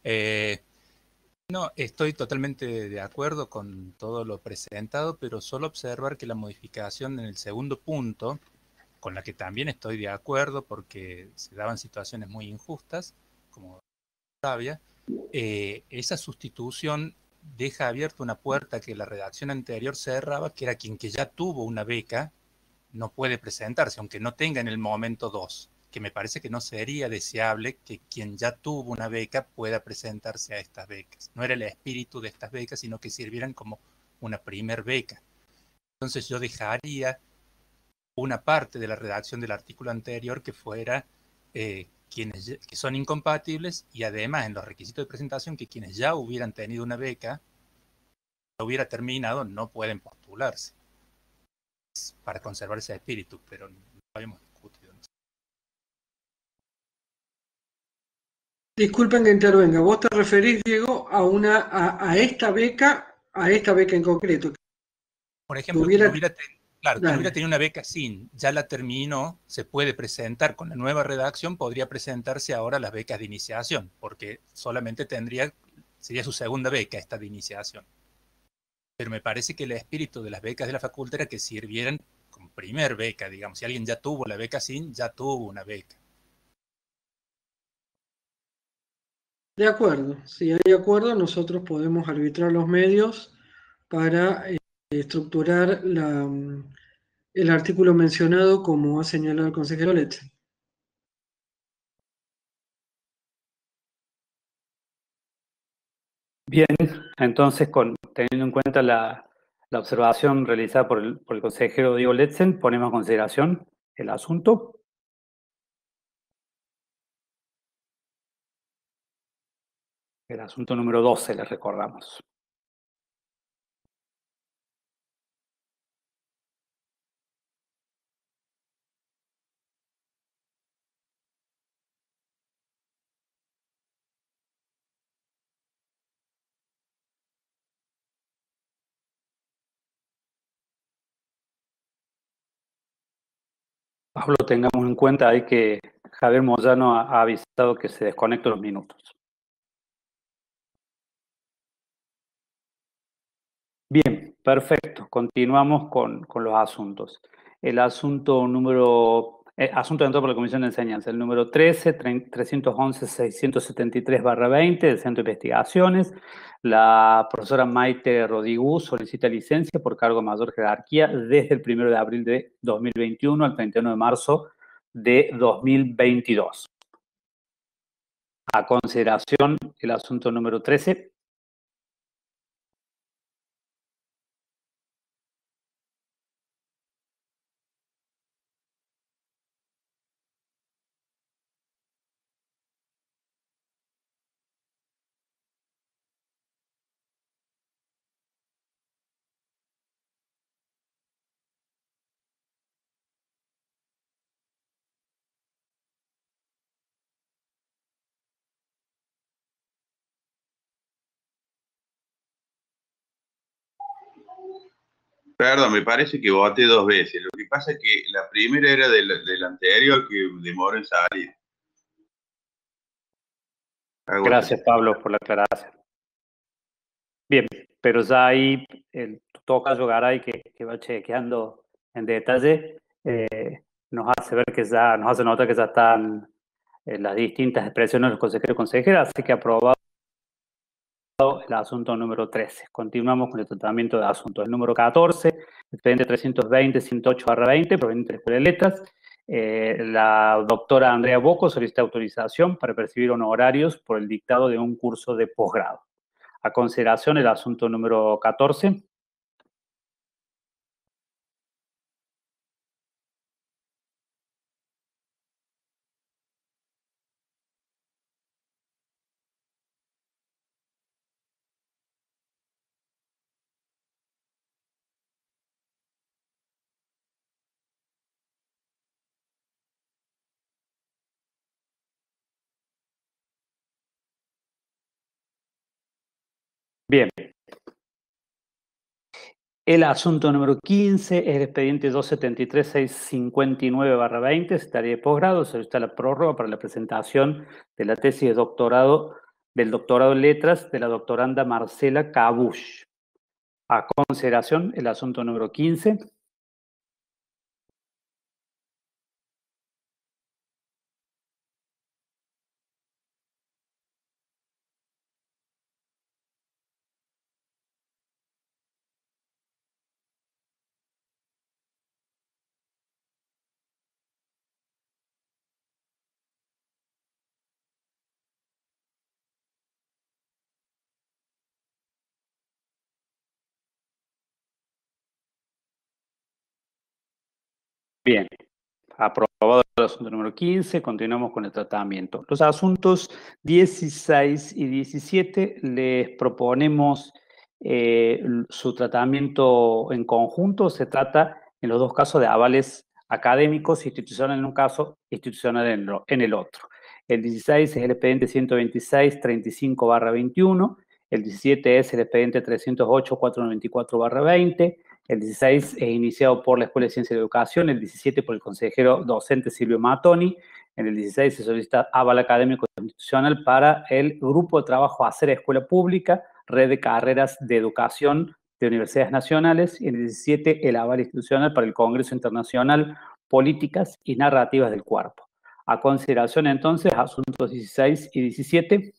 No, estoy totalmente de acuerdo con todo lo presentado, pero solo observar que la modificación en el segundo punto, con la que también estoy de acuerdo porque se daban situaciones muy injustas, como Flavia, esa sustitución deja abierta una puerta que la redacción anterior cerraba, que era quien que ya tuvo una beca no puede presentarse, aunque no tenga en el momento 2, que me parece que no sería deseable que quien ya tuvo una beca pueda presentarse a estas becas. No era el espíritu de estas becas, sino que sirvieran como una primer beca. Entonces yo dejaría una parte de la redacción del artículo anterior que fuera quienes que son incompatibles y además en los requisitos de presentación que quienes ya hubieran tenido una beca, hubiera terminado, no pueden postularse para conservar ese espíritu, pero no habíamos discutido. Disculpen que intervenga. ¿Vos te referís, Diego, a esta beca en concreto? Por ejemplo, quien hubiera tenido una beca sin, ya la terminó, se puede presentar con la nueva redacción, podría presentarse ahora las becas de iniciación, porque solamente sería su segunda beca esta de iniciación. Pero me parece que el espíritu de las becas de la facultad era que sirvieran como primer beca, digamos. Si alguien ya tuvo la beca sin, ya tuvo una beca. De acuerdo, si hay acuerdo, nosotros podemos arbitrar los medios para estructurar el artículo mencionado como ha señalado el consejero Letz. Bien, entonces teniendo en cuenta la observación realizada por el consejero Diego Letzen, ponemos a consideración el asunto. El asunto número 12, les recordamos. Pablo, tengamos en cuenta ahí que Javier Moyano ha avisado que se desconecta los minutos. Bien, perfecto. Continuamos con los asuntos. El asunto asunto dentro por la Comisión de Enseñanza, el número 13, 311-673/20 del Centro de Investigaciones. La profesora Maite Rodigú solicita licencia por cargo de mayor jerarquía desde el 1 de abril de 2021 al 31 de marzo de 2022. A consideración, el asunto número 13. Perdón, me parece que voté 2 veces. Lo que pasa es que la primera era del anterior que demoró en salir. Gracias, Pablo, por la aclaración. Bien, pero ya ahí el Tocayo Garay, que va chequeando en detalle, nos hace ver que ya, nos hace notar que ya están las distintas expresiones de los consejeros y consejeras, así que aprobado el asunto número 13. Continuamos con el tratamiento de asuntos. El número 14, expediente 320-108/20, proveniente de la Escuela de Letras. La doctora Andrea Bocco solicita autorización para percibir honorarios por el dictado de un curso de posgrado. A consideración, el asunto número 14. Bien. El asunto número 15 es el expediente 273-659/20, secretaría de posgrado, solicita la prórroga para la presentación de la tesis de doctorado del doctorado en letras de la doctoranda Marcela Cabush. A consideración, el asunto número 15. Bien, aprobado el asunto número 15, continuamos con el tratamiento. Los asuntos 16 y 17 les proponemos su tratamiento en conjunto. Se trata en los dos casos de avales académicos, institucional en un caso, institucional en el otro. El 16 es el expediente 126-35/21, el 17 es el expediente 308-494/20, el 16 es iniciado por la Escuela de Ciencia y Educación, el 17 por el consejero docente Silvio Mattoni. En el 16 se solicita aval académico institucional para el Grupo de Trabajo Hacer Escuela Pública, Red de Carreras de Educación de Universidades Nacionales. Y en el 17 el aval institucional para el Congreso Internacional Políticas y Narrativas del Cuerpo. A consideración entonces, asuntos 16 y 17.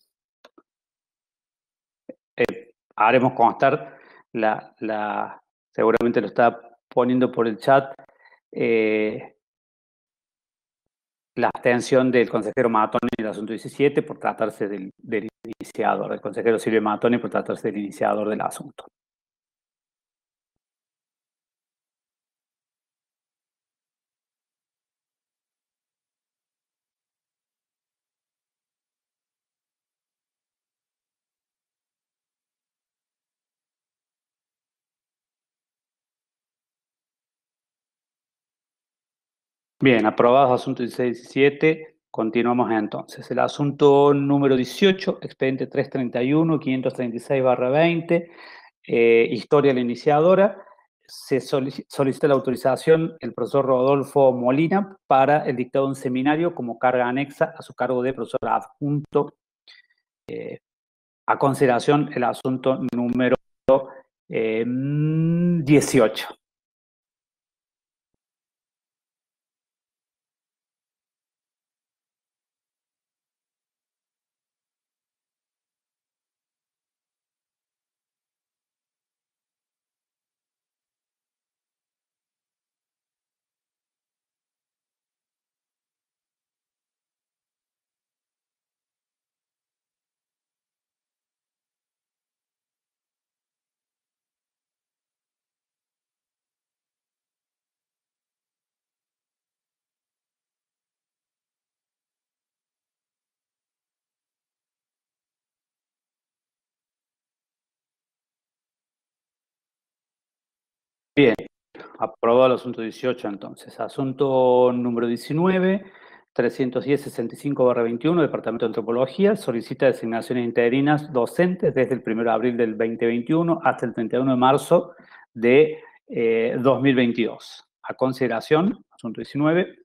Haremos constar seguramente lo está poniendo por el chat, la abstención del consejero Mattoni en el asunto 17 por tratarse del iniciador, del consejero Silvio Mattoni por tratarse del iniciador del asunto. Bien, aprobados asuntos 16 y 17. Continuamos entonces. El asunto número 18, expediente 331, 536/20, historia de la iniciadora. Se solicita la autorización el profesor Rodolfo Molina para el dictado de un seminario como carga anexa a su cargo de profesor adjunto. A consideración el asunto número 18. Bien, aprobado el asunto 18 entonces. Asunto número 19, 310-65/21, Departamento de Antropología, solicita designaciones interinas docentes desde el 1 de abril del 2021 hasta el 31 de marzo de 2022. A consideración, asunto 19.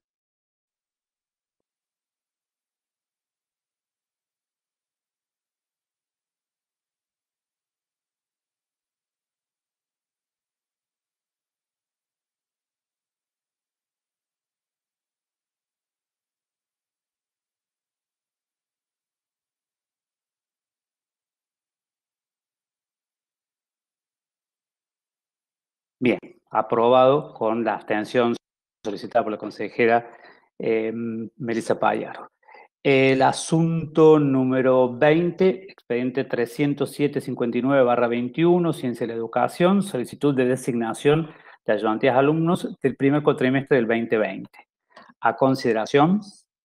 Bien, aprobado con la abstención solicitada por la consejera Melissa Payaro. El asunto número 20, expediente 307-59/21, Ciencia de la Educación, solicitud de designación de ayudantes alumnos del primer cuatrimestre del 2020. A consideración.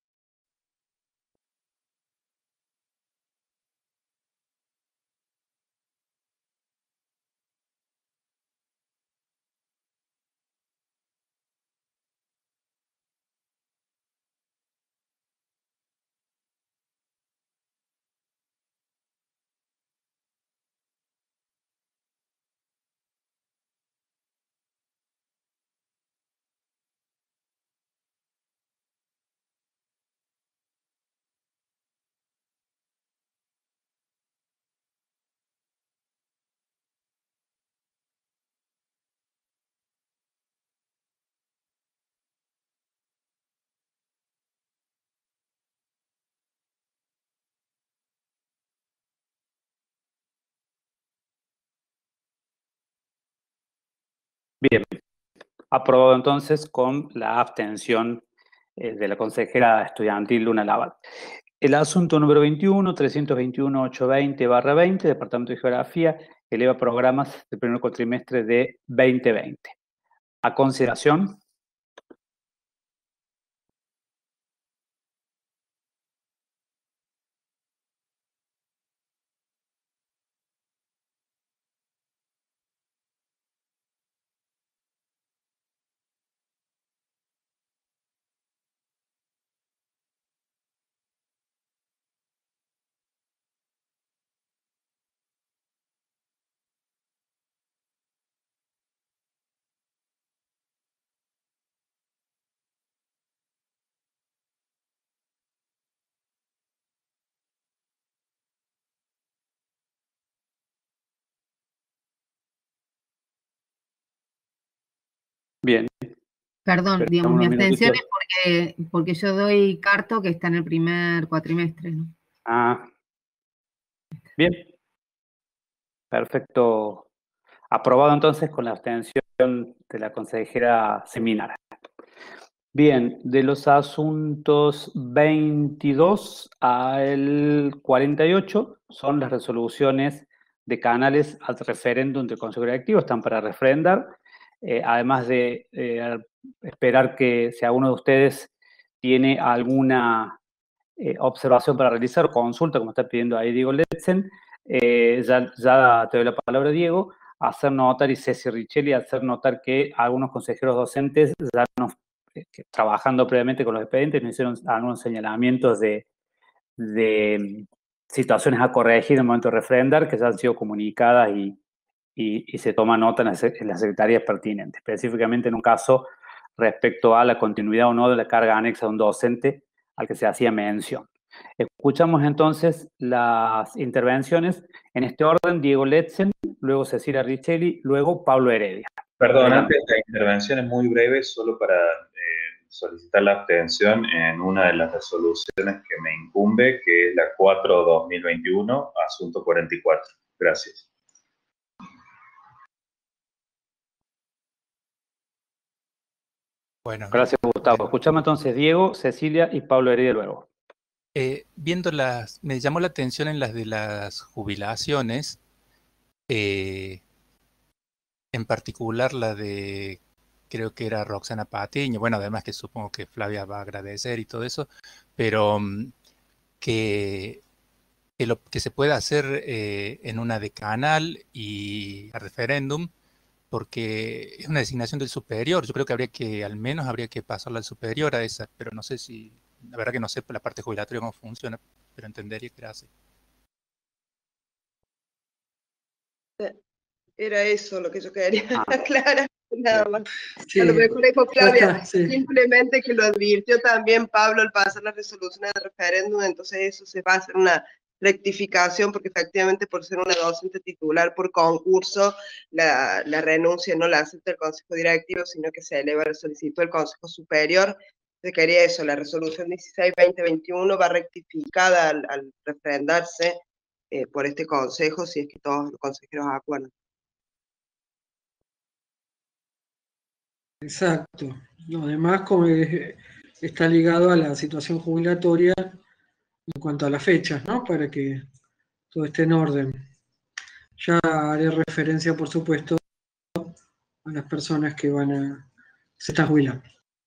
Bien, aprobado entonces con la abstención de la consejera estudiantil Luna Laval. El asunto número 21, 321-820/20, Departamento de Geografía, eleva programas del primer cuatrimestre de 2020. A consideración. Bien. Perdón, digamos, mi abstención es porque yo doy carto que está en el primer cuatrimestre, ¿no? Ah, bien. Perfecto. Aprobado entonces con la abstención de la consejera Seminara. Bien, de los asuntos 22 al 48 son las resoluciones de canales al referéndum del Consejo Directivo, están para refrendar. Además de esperar que si alguno de ustedes tiene alguna observación para realizar, consulta, como está pidiendo ahí Diego Letzen, ya te doy la palabra, Diego, hacer notar, y Ceci Richelli, hacer notar que algunos consejeros docentes ya nos que trabajando previamente con los expedientes nos hicieron algunos señalamientos de situaciones a corregir en el momento de refrendar, que ya han sido comunicadas y se toma nota en las secretarías pertinentes, específicamente en un caso respecto a la continuidad o no de la carga anexa de un docente al que se hacía mención. Escuchamos entonces las intervenciones en este orden: Diego Letzen, luego Cecilia Richelli, luego Pablo Heredia. Perdón, antes la intervención es muy breve, solo para solicitar la abstención en una de las resoluciones que me incumbe, que es la 4/2021, asunto 44. Gracias. Bueno, gracias, Gustavo. Escuchamos entonces Diego, Cecilia y Pablo Heredia luego. Viendo me llamó la atención en las de las jubilaciones, en particular la de, creo que era Roxana Patiño, bueno, además que supongo que Flavia va a agradecer y todo eso, pero que lo que se pueda hacer en una decanal y a referéndum, porque es una designación del superior. Yo creo que al menos habría que pasarla al superior a esa, pero no sé si, la verdad que no sé la parte jubilatoria cómo funciona, pero entendería que era así. Era eso lo que yo quería aclarar, nada más. Sí, a lo mejor dijo Flavia, está, sí. simplemente que lo advirtió también Pablo al pasar la resolución de referéndum, entonces eso se va a hacer una rectificación, porque efectivamente por ser una docente titular por concurso, la renuncia no la acepta el Consejo Directivo, sino que se eleva la solicitud del Consejo Superior. Se quería eso, la resolución 16/2021 va rectificada al refrendarse por este Consejo, si es que todos los consejeros acuerdan. Exacto. Lo demás como está ligado a la situación jubilatoria en cuanto a las fechas, ¿no? Para que todo esté en orden. Ya haré referencia, por supuesto, a las personas que se están jubilando.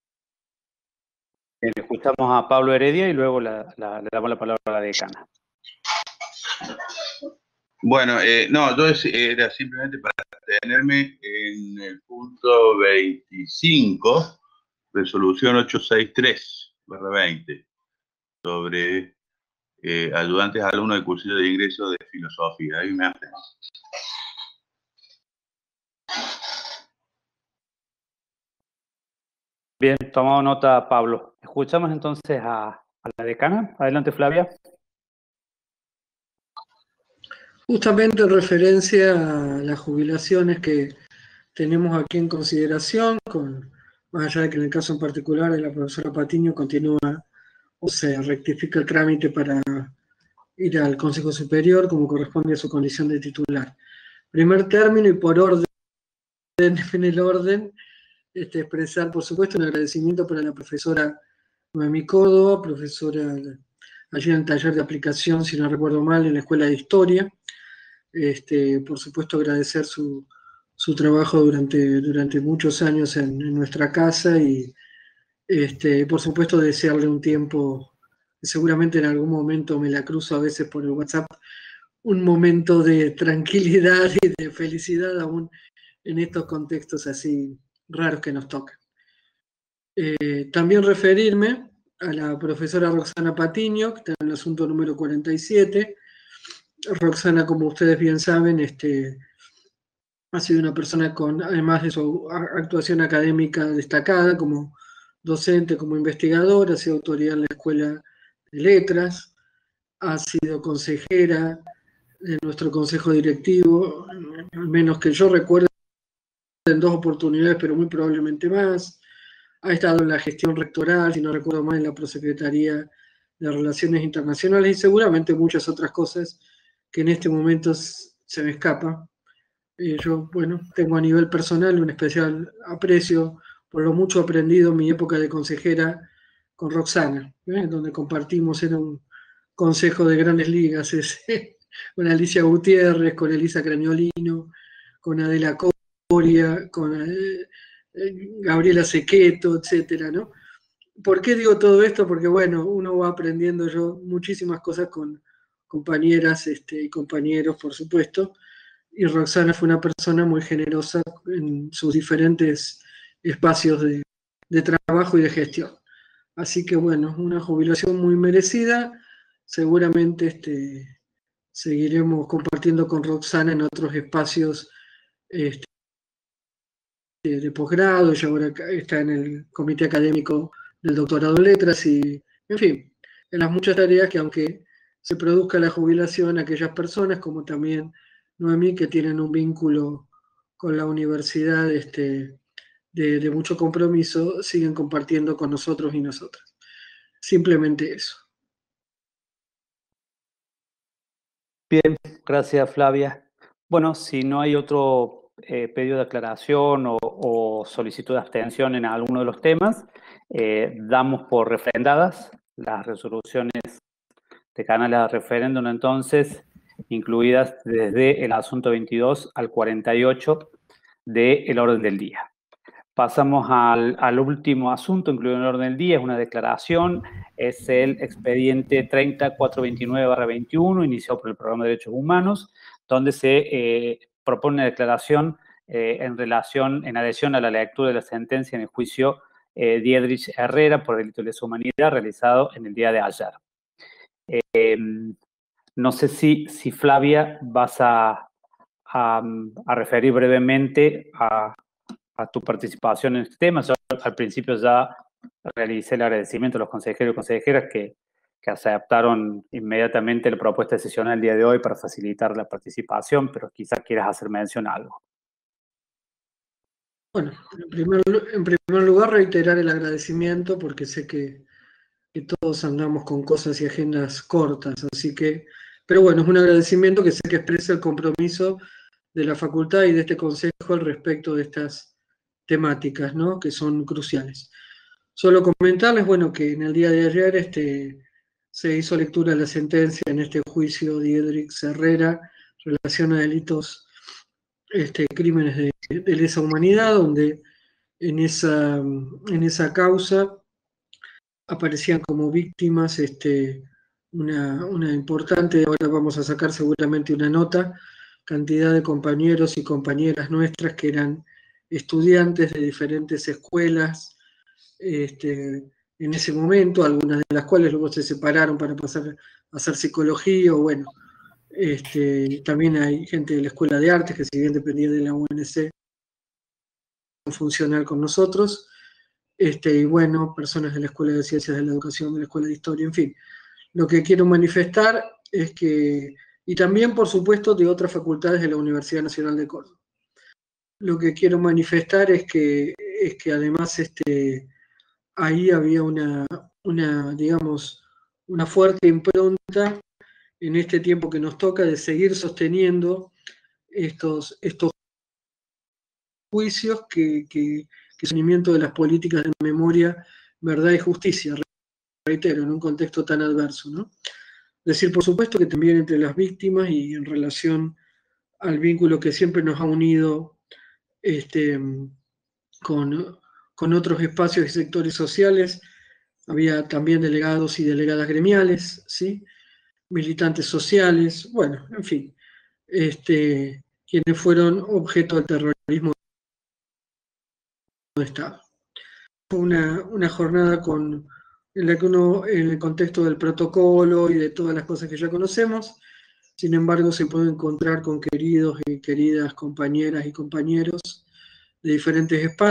Escuchamos a Pablo Heredia y luego le damos la palabra a la decana. Bueno, no, yo era simplemente para tenerme en el punto 25, resolución 863/20, sobre ayudantes a alumnos del cursillo de ingreso de filosofía. Ahí me hacen. Bien, tomado nota, Pablo. Escuchamos entonces a la decana. Adelante, Flavia. Justamente en referencia a las jubilaciones que tenemos aquí en consideración, más allá de que en el caso en particular de la profesora Patiño continúa o se rectifica el trámite para ir al Consejo Superior como corresponde a su condición de titular. Primer término y por orden, en el orden, expresar por supuesto un agradecimiento para la profesora Noemí Córdoba, profesora allí en el taller de aplicación, si no recuerdo mal, en la Escuela de Historia. Por supuesto agradecer su trabajo durante muchos años en nuestra casa y por supuesto desearle un tiempo, seguramente en algún momento me la cruzo a veces por el WhatsApp, un momento de tranquilidad y de felicidad aún en estos contextos así raros que nos tocan. También referirme a la profesora Roxana Patiño, que está en el asunto número 47. Roxana, como ustedes bien saben, ha sido una persona con, además de su actuación académica destacada como docente, como investigadora, ha sido autoridad en la Escuela de Letras, ha sido consejera de nuestro consejo directivo, al menos que yo recuerdo, en 2 oportunidades, pero muy probablemente más. Ha estado en la gestión rectoral, si no recuerdo mal, en la Prosecretaría de Relaciones Internacionales y seguramente muchas otras cosas que en este momento se me escapa. Yo, bueno, tengo a nivel personal un especial aprecio por lo mucho aprendido en mi época de consejera con Roxana, donde compartimos en un consejo de grandes ligas, con Alicia Gutiérrez, con Elisa Craniolino, con Adela Coria, con Gabriela Sequeto, etcétera, ¿no? ¿Por qué digo todo esto? Porque, bueno, uno va aprendiendo yo muchísimas cosas con compañeras y compañeros, por supuesto, y Roxana fue una persona muy generosa en sus diferentes espacios de de trabajo y de gestión. Así que bueno, una jubilación muy merecida. Seguramente seguiremos compartiendo con Roxana en otros espacios de posgrado. Ella ahora está en el comité académico del doctorado en letras y, en fin, en las muchas tareas que, aunque se produzca la jubilación, aquellas personas, como también Noemí, que tienen un vínculo con la universidad de mucho compromiso, siguen compartiendo con nosotros y nosotras. Simplemente eso. Bien, gracias Flavia. Bueno, si no hay otro pedido de aclaración o solicitud de abstención en alguno de los temas, damos por refrendadas las resoluciones de canales de referéndum, entonces, incluidas desde el asunto 22 al 48 del orden del día. Pasamos al último asunto incluido en el orden del día, es una declaración, es el expediente 30429/21, iniciado por el Programa de Derechos Humanos, donde se propone una declaración en adhesión a la lectura de la sentencia en el juicio Diedrich Herrera por delito de lesa humanidad realizado en el día de ayer. No sé si Flavia vas a referir brevemente a tu participación en este tema. Yo al principio ya realicé el agradecimiento a los consejeros y consejeras que aceptaron inmediatamente la propuesta de sesión el día de hoy para facilitar la participación, pero quizás quieras hacer mención a algo. Bueno, en primer lugar reiterar el agradecimiento porque sé que todos andamos con cosas y agendas cortas, así que, pero bueno, es un agradecimiento que sé que expresa el compromiso de la facultad y de este consejo al respecto de estas temáticas, ¿no?, que son cruciales. Solo comentarles, bueno, que en el día de ayer se hizo lectura de la sentencia en este juicio Diedrich Herrera en relación a delitos, crímenes de lesa humanidad, donde en esa causa aparecían como víctimas una importante, ahora vamos a sacar seguramente una nota, cantidad de compañeros y compañeras nuestras que eran estudiantes de diferentes escuelas en ese momento, algunas de las cuales luego se separaron para pasar a hacer psicología, o bueno, también hay gente de la Escuela de Artes que, si bien dependía de la UNC, funcional con nosotros, y bueno, personas de la Escuela de Ciencias de la Educación, de la Escuela de Historia, en fin. Lo que quiero manifestar es que, y también por supuesto de otras facultades de la Universidad Nacional de Córdoba, lo que quiero manifestar es que además ahí había digamos, una fuerte impronta en este tiempo que nos toca de seguir sosteniendo estos juicios que sostenimiento de las políticas de memoria, verdad y justicia, reitero, en un contexto tan adverso, ¿no? Decir, por supuesto, que también entre las víctimas y en relación al vínculo que siempre nos ha unido con otros espacios y sectores sociales, había también delegados y delegadas gremiales, ¿sí?, militantes sociales, bueno, en fin, quienes fueron objeto del terrorismo de Estado. Fue una jornada en la que uno, en el contexto del protocolo y de todas las cosas que ya conocemos, sin embargo, se puede encontrar con queridos y queridas compañeras y compañeros de diferentes espacios.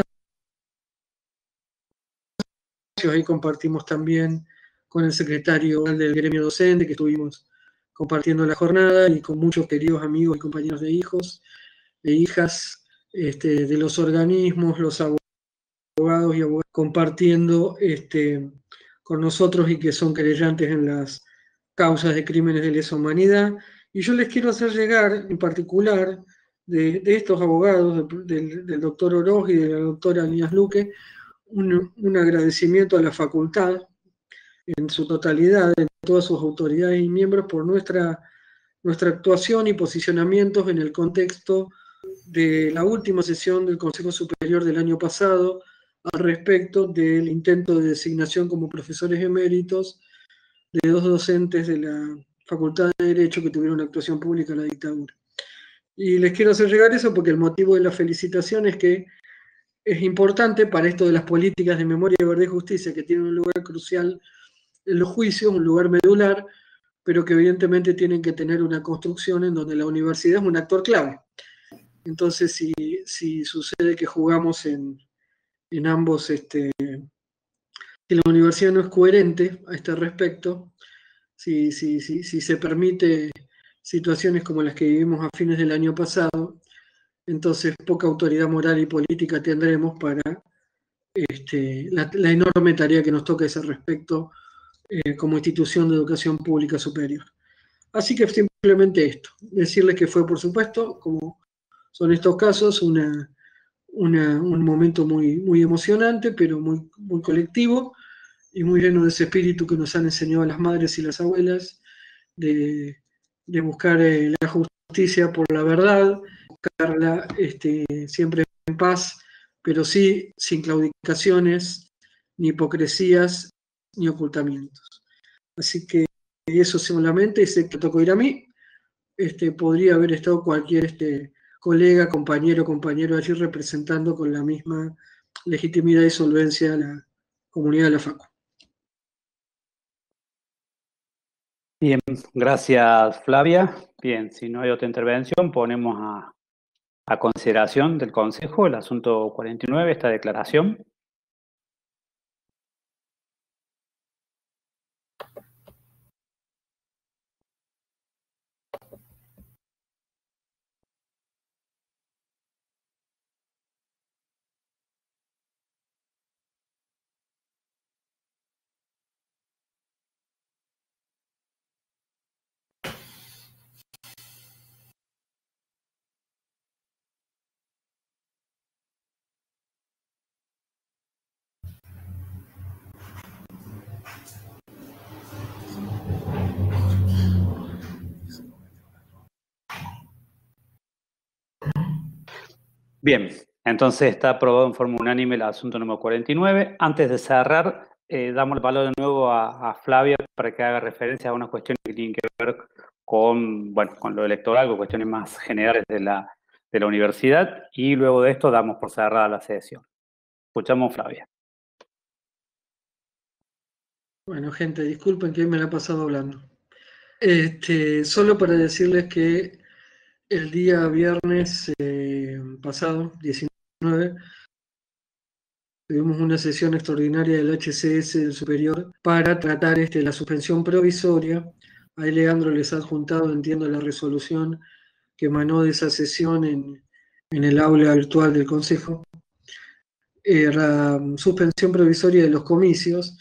Ahí compartimos también con el secretario del gremio docente, que estuvimos compartiendo la jornada, y con muchos queridos amigos y compañeros de hijos, de hijas, de los organismos, los abogados y abogadas, compartiendo con nosotros y que son querellantes en las causas de crímenes de lesa humanidad. Y yo les quiero hacer llegar, en particular, de estos abogados, del doctor Oroz y de la doctora Nías Luque, un agradecimiento a la facultad en su totalidad, en todas sus autoridades y miembros, por nuestra actuación y posicionamientos en el contexto de la última sesión del Consejo Superior del año pasado al respecto del intento de designación como profesores eméritos de 2 docentes de la Facultad de Derecho que tuvieron una actuación pública en la dictadura. Y les quiero hacer llegar eso porque el motivo de la felicitación es que es importante para esto de las políticas de memoria, verdad y justicia, que tienen un lugar crucial en los juicios, un lugar medular, pero que evidentemente tienen que tener una construcción en donde la universidad es un actor clave. Entonces, si sucede que jugamos en ambos, que la universidad no es coherente a este respecto, si se permite situaciones como las que vivimos a fines del año pasado, entonces poca autoridad moral y política tendremos para la enorme tarea que nos toca a ese respecto como institución de educación pública superior. Así que simplemente esto, decirles que fue, por supuesto, como son estos casos, un momento muy, muy emocionante, pero muy, muy colectivo y muy lleno de ese espíritu que nos han enseñado las madres y las abuelas de buscar la justicia por la verdad, buscarla siempre en paz, pero sí sin claudicaciones, ni hipocresías, ni ocultamientos. Así que eso solamente, y sé que tocó ir a mí, podría haber estado cualquier colega, compañero allí representando con la misma legitimidad y solvencia a la comunidad de la Facu. Bien, gracias Flavia. Bien, si no hay otra intervención, ponemos a consideración del Consejo el asunto 49, esta declaración. Bien, entonces está aprobado en forma unánime el asunto número 49. Antes de cerrar, damos el valor de nuevo a Flavia para que haga referencia a unas cuestiones que tienen que ver con lo electoral, con cuestiones más generales de la universidad, y luego de esto damos por cerrada la sesión. Escuchamos, Flavia. Bueno, gente, disculpen que hoy me la he pasado hablando. Solo para decirles que el día viernes pasado, 19, tuvimos una sesión extraordinaria del HCS del Superior para tratar la suspensión provisoria. Ahí Leandro les ha adjuntado, entiendo, la resolución que emanó de esa sesión en el aula virtual del Consejo. La suspensión provisoria de los comicios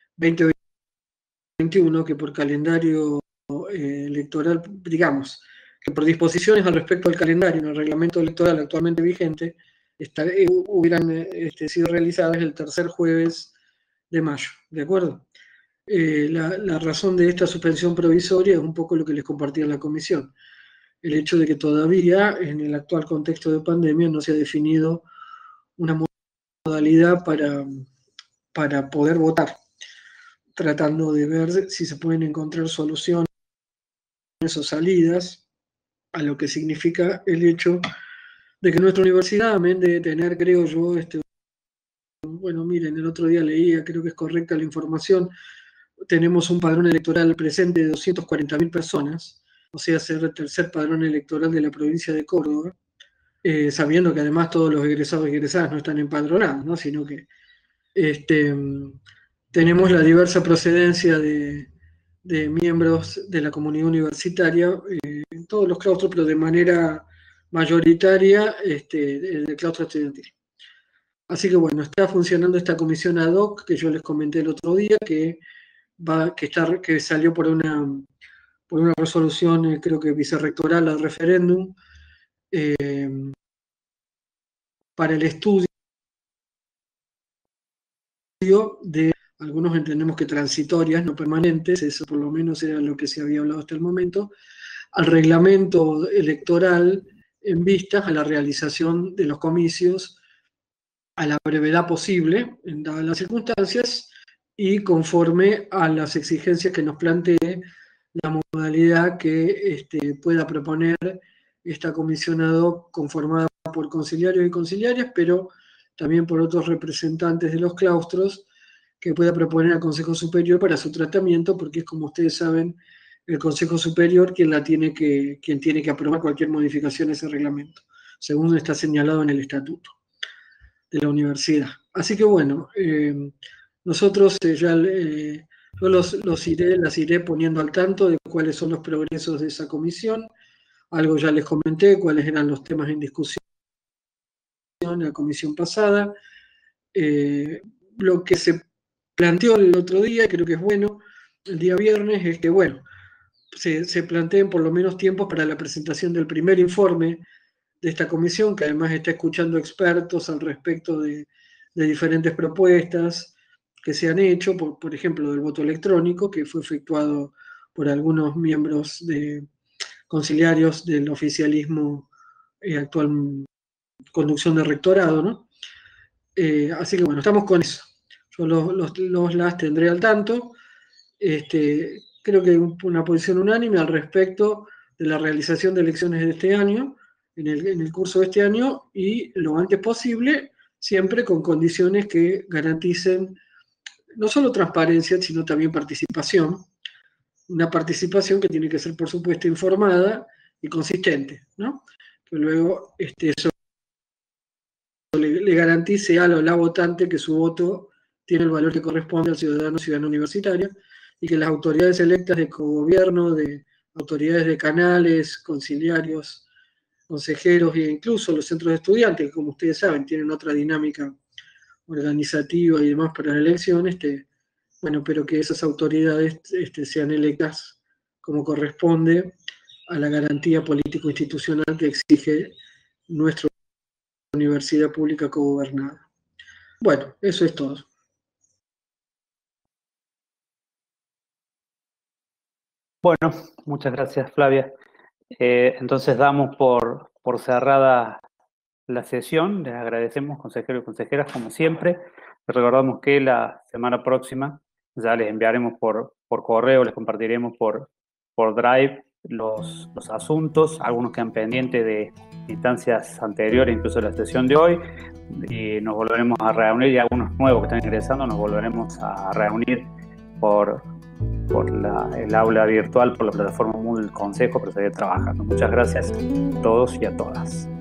2021, que por calendario electoral, digamos, que por disposiciones al respecto del calendario en el reglamento electoral actualmente vigente, hubieran sido realizadas el tercer jueves de mayo, ¿de acuerdo? La razón de esta suspensión provisoria es un poco lo que les compartí en la comisión. El hecho de que todavía, en el actual contexto de pandemia, no se ha definido una modalidad para poder votar, tratando de ver si se pueden encontrar soluciones o salidas a lo que significa el hecho de que nuestra universidad, amén de tener, creo yo, bueno, miren, el otro día leía, creo que es correcta la información, tenemos un padrón electoral presente de 240.000 personas, o sea, ser el tercer padrón electoral de la provincia de Córdoba, sabiendo que además todos los egresados y egresadas no están empadronados, ¿no? Sino que tenemos la diversa procedencia de miembros de la comunidad universitaria en todos los claustros, pero de manera mayoritaria del claustro estudiantil. Así que bueno, está funcionando esta comisión ad hoc que yo les comenté el otro día, que salió por una resolución, creo que vicerrectoral al referéndum, para el estudio de, algunos entendemos que transitorias, no permanentes, eso por lo menos era lo que se había hablado hasta el momento, al reglamento electoral en vistas a la realización de los comicios a la brevedad posible, dadas las circunstancias, y conforme a las exigencias que nos plantee la modalidad que pueda proponer esta comisión ad hoc conformada por conciliarios y conciliarias, pero también por otros representantes de los claustros, que pueda proponer al Consejo Superior para su tratamiento, porque es, como ustedes saben, el Consejo Superior quien tiene que aprobar cualquier modificación a ese reglamento, según está señalado en el estatuto de la universidad. Así que bueno, nosotros yo las iré poniendo al tanto de cuáles son los progresos de esa comisión. Algo ya les comenté, cuáles eran los temas en discusión en la comisión pasada. Lo que se planteó el otro día, creo que es bueno, el día viernes, es que, bueno, se planteen por lo menos tiempos para la presentación del primer informe de esta comisión, que además está escuchando expertos al respecto de diferentes propuestas que se han hecho, por ejemplo, del voto electrónico, que fue efectuado por algunos miembros conciliarios del oficialismo actual conducción de rectorado, ¿no? Así que bueno, estamos con eso. Yo las tendré al tanto. Creo que hay una posición unánime al respecto de la realización de elecciones de este año, en el curso de este año, y lo antes posible, siempre con condiciones que garanticen no solo transparencia, sino también participación. Una participación que tiene que ser, por supuesto, informada y consistente, ¿no? Que luego eso le garantice a la votante que su voto tiene el valor que corresponde al ciudadano universitario, y que las autoridades electas de cogobierno, de autoridades de canales, conciliarios, consejeros e incluso los centros de estudiantes, que como ustedes saben tienen otra dinámica organizativa y demás para la elección, bueno, pero que esas autoridades sean electas como corresponde a la garantía político-institucional que exige nuestra universidad pública cogobernada. Bueno, eso es todo. Bueno, muchas gracias, Flavia. Entonces damos por cerrada la sesión. Les agradecemos, consejeros y consejeras, como siempre. Les recordamos que la semana próxima ya les enviaremos por correo, les compartiremos por Drive los asuntos, algunos quedan pendientes de instancias anteriores, incluso de la sesión de hoy, y nos volveremos a reunir, y algunos nuevos que están ingresando nos volveremos a reunir por el aula virtual, por la plataforma Moodle del Consejo, para seguir trabajando. Muchas gracias a todos y a todas.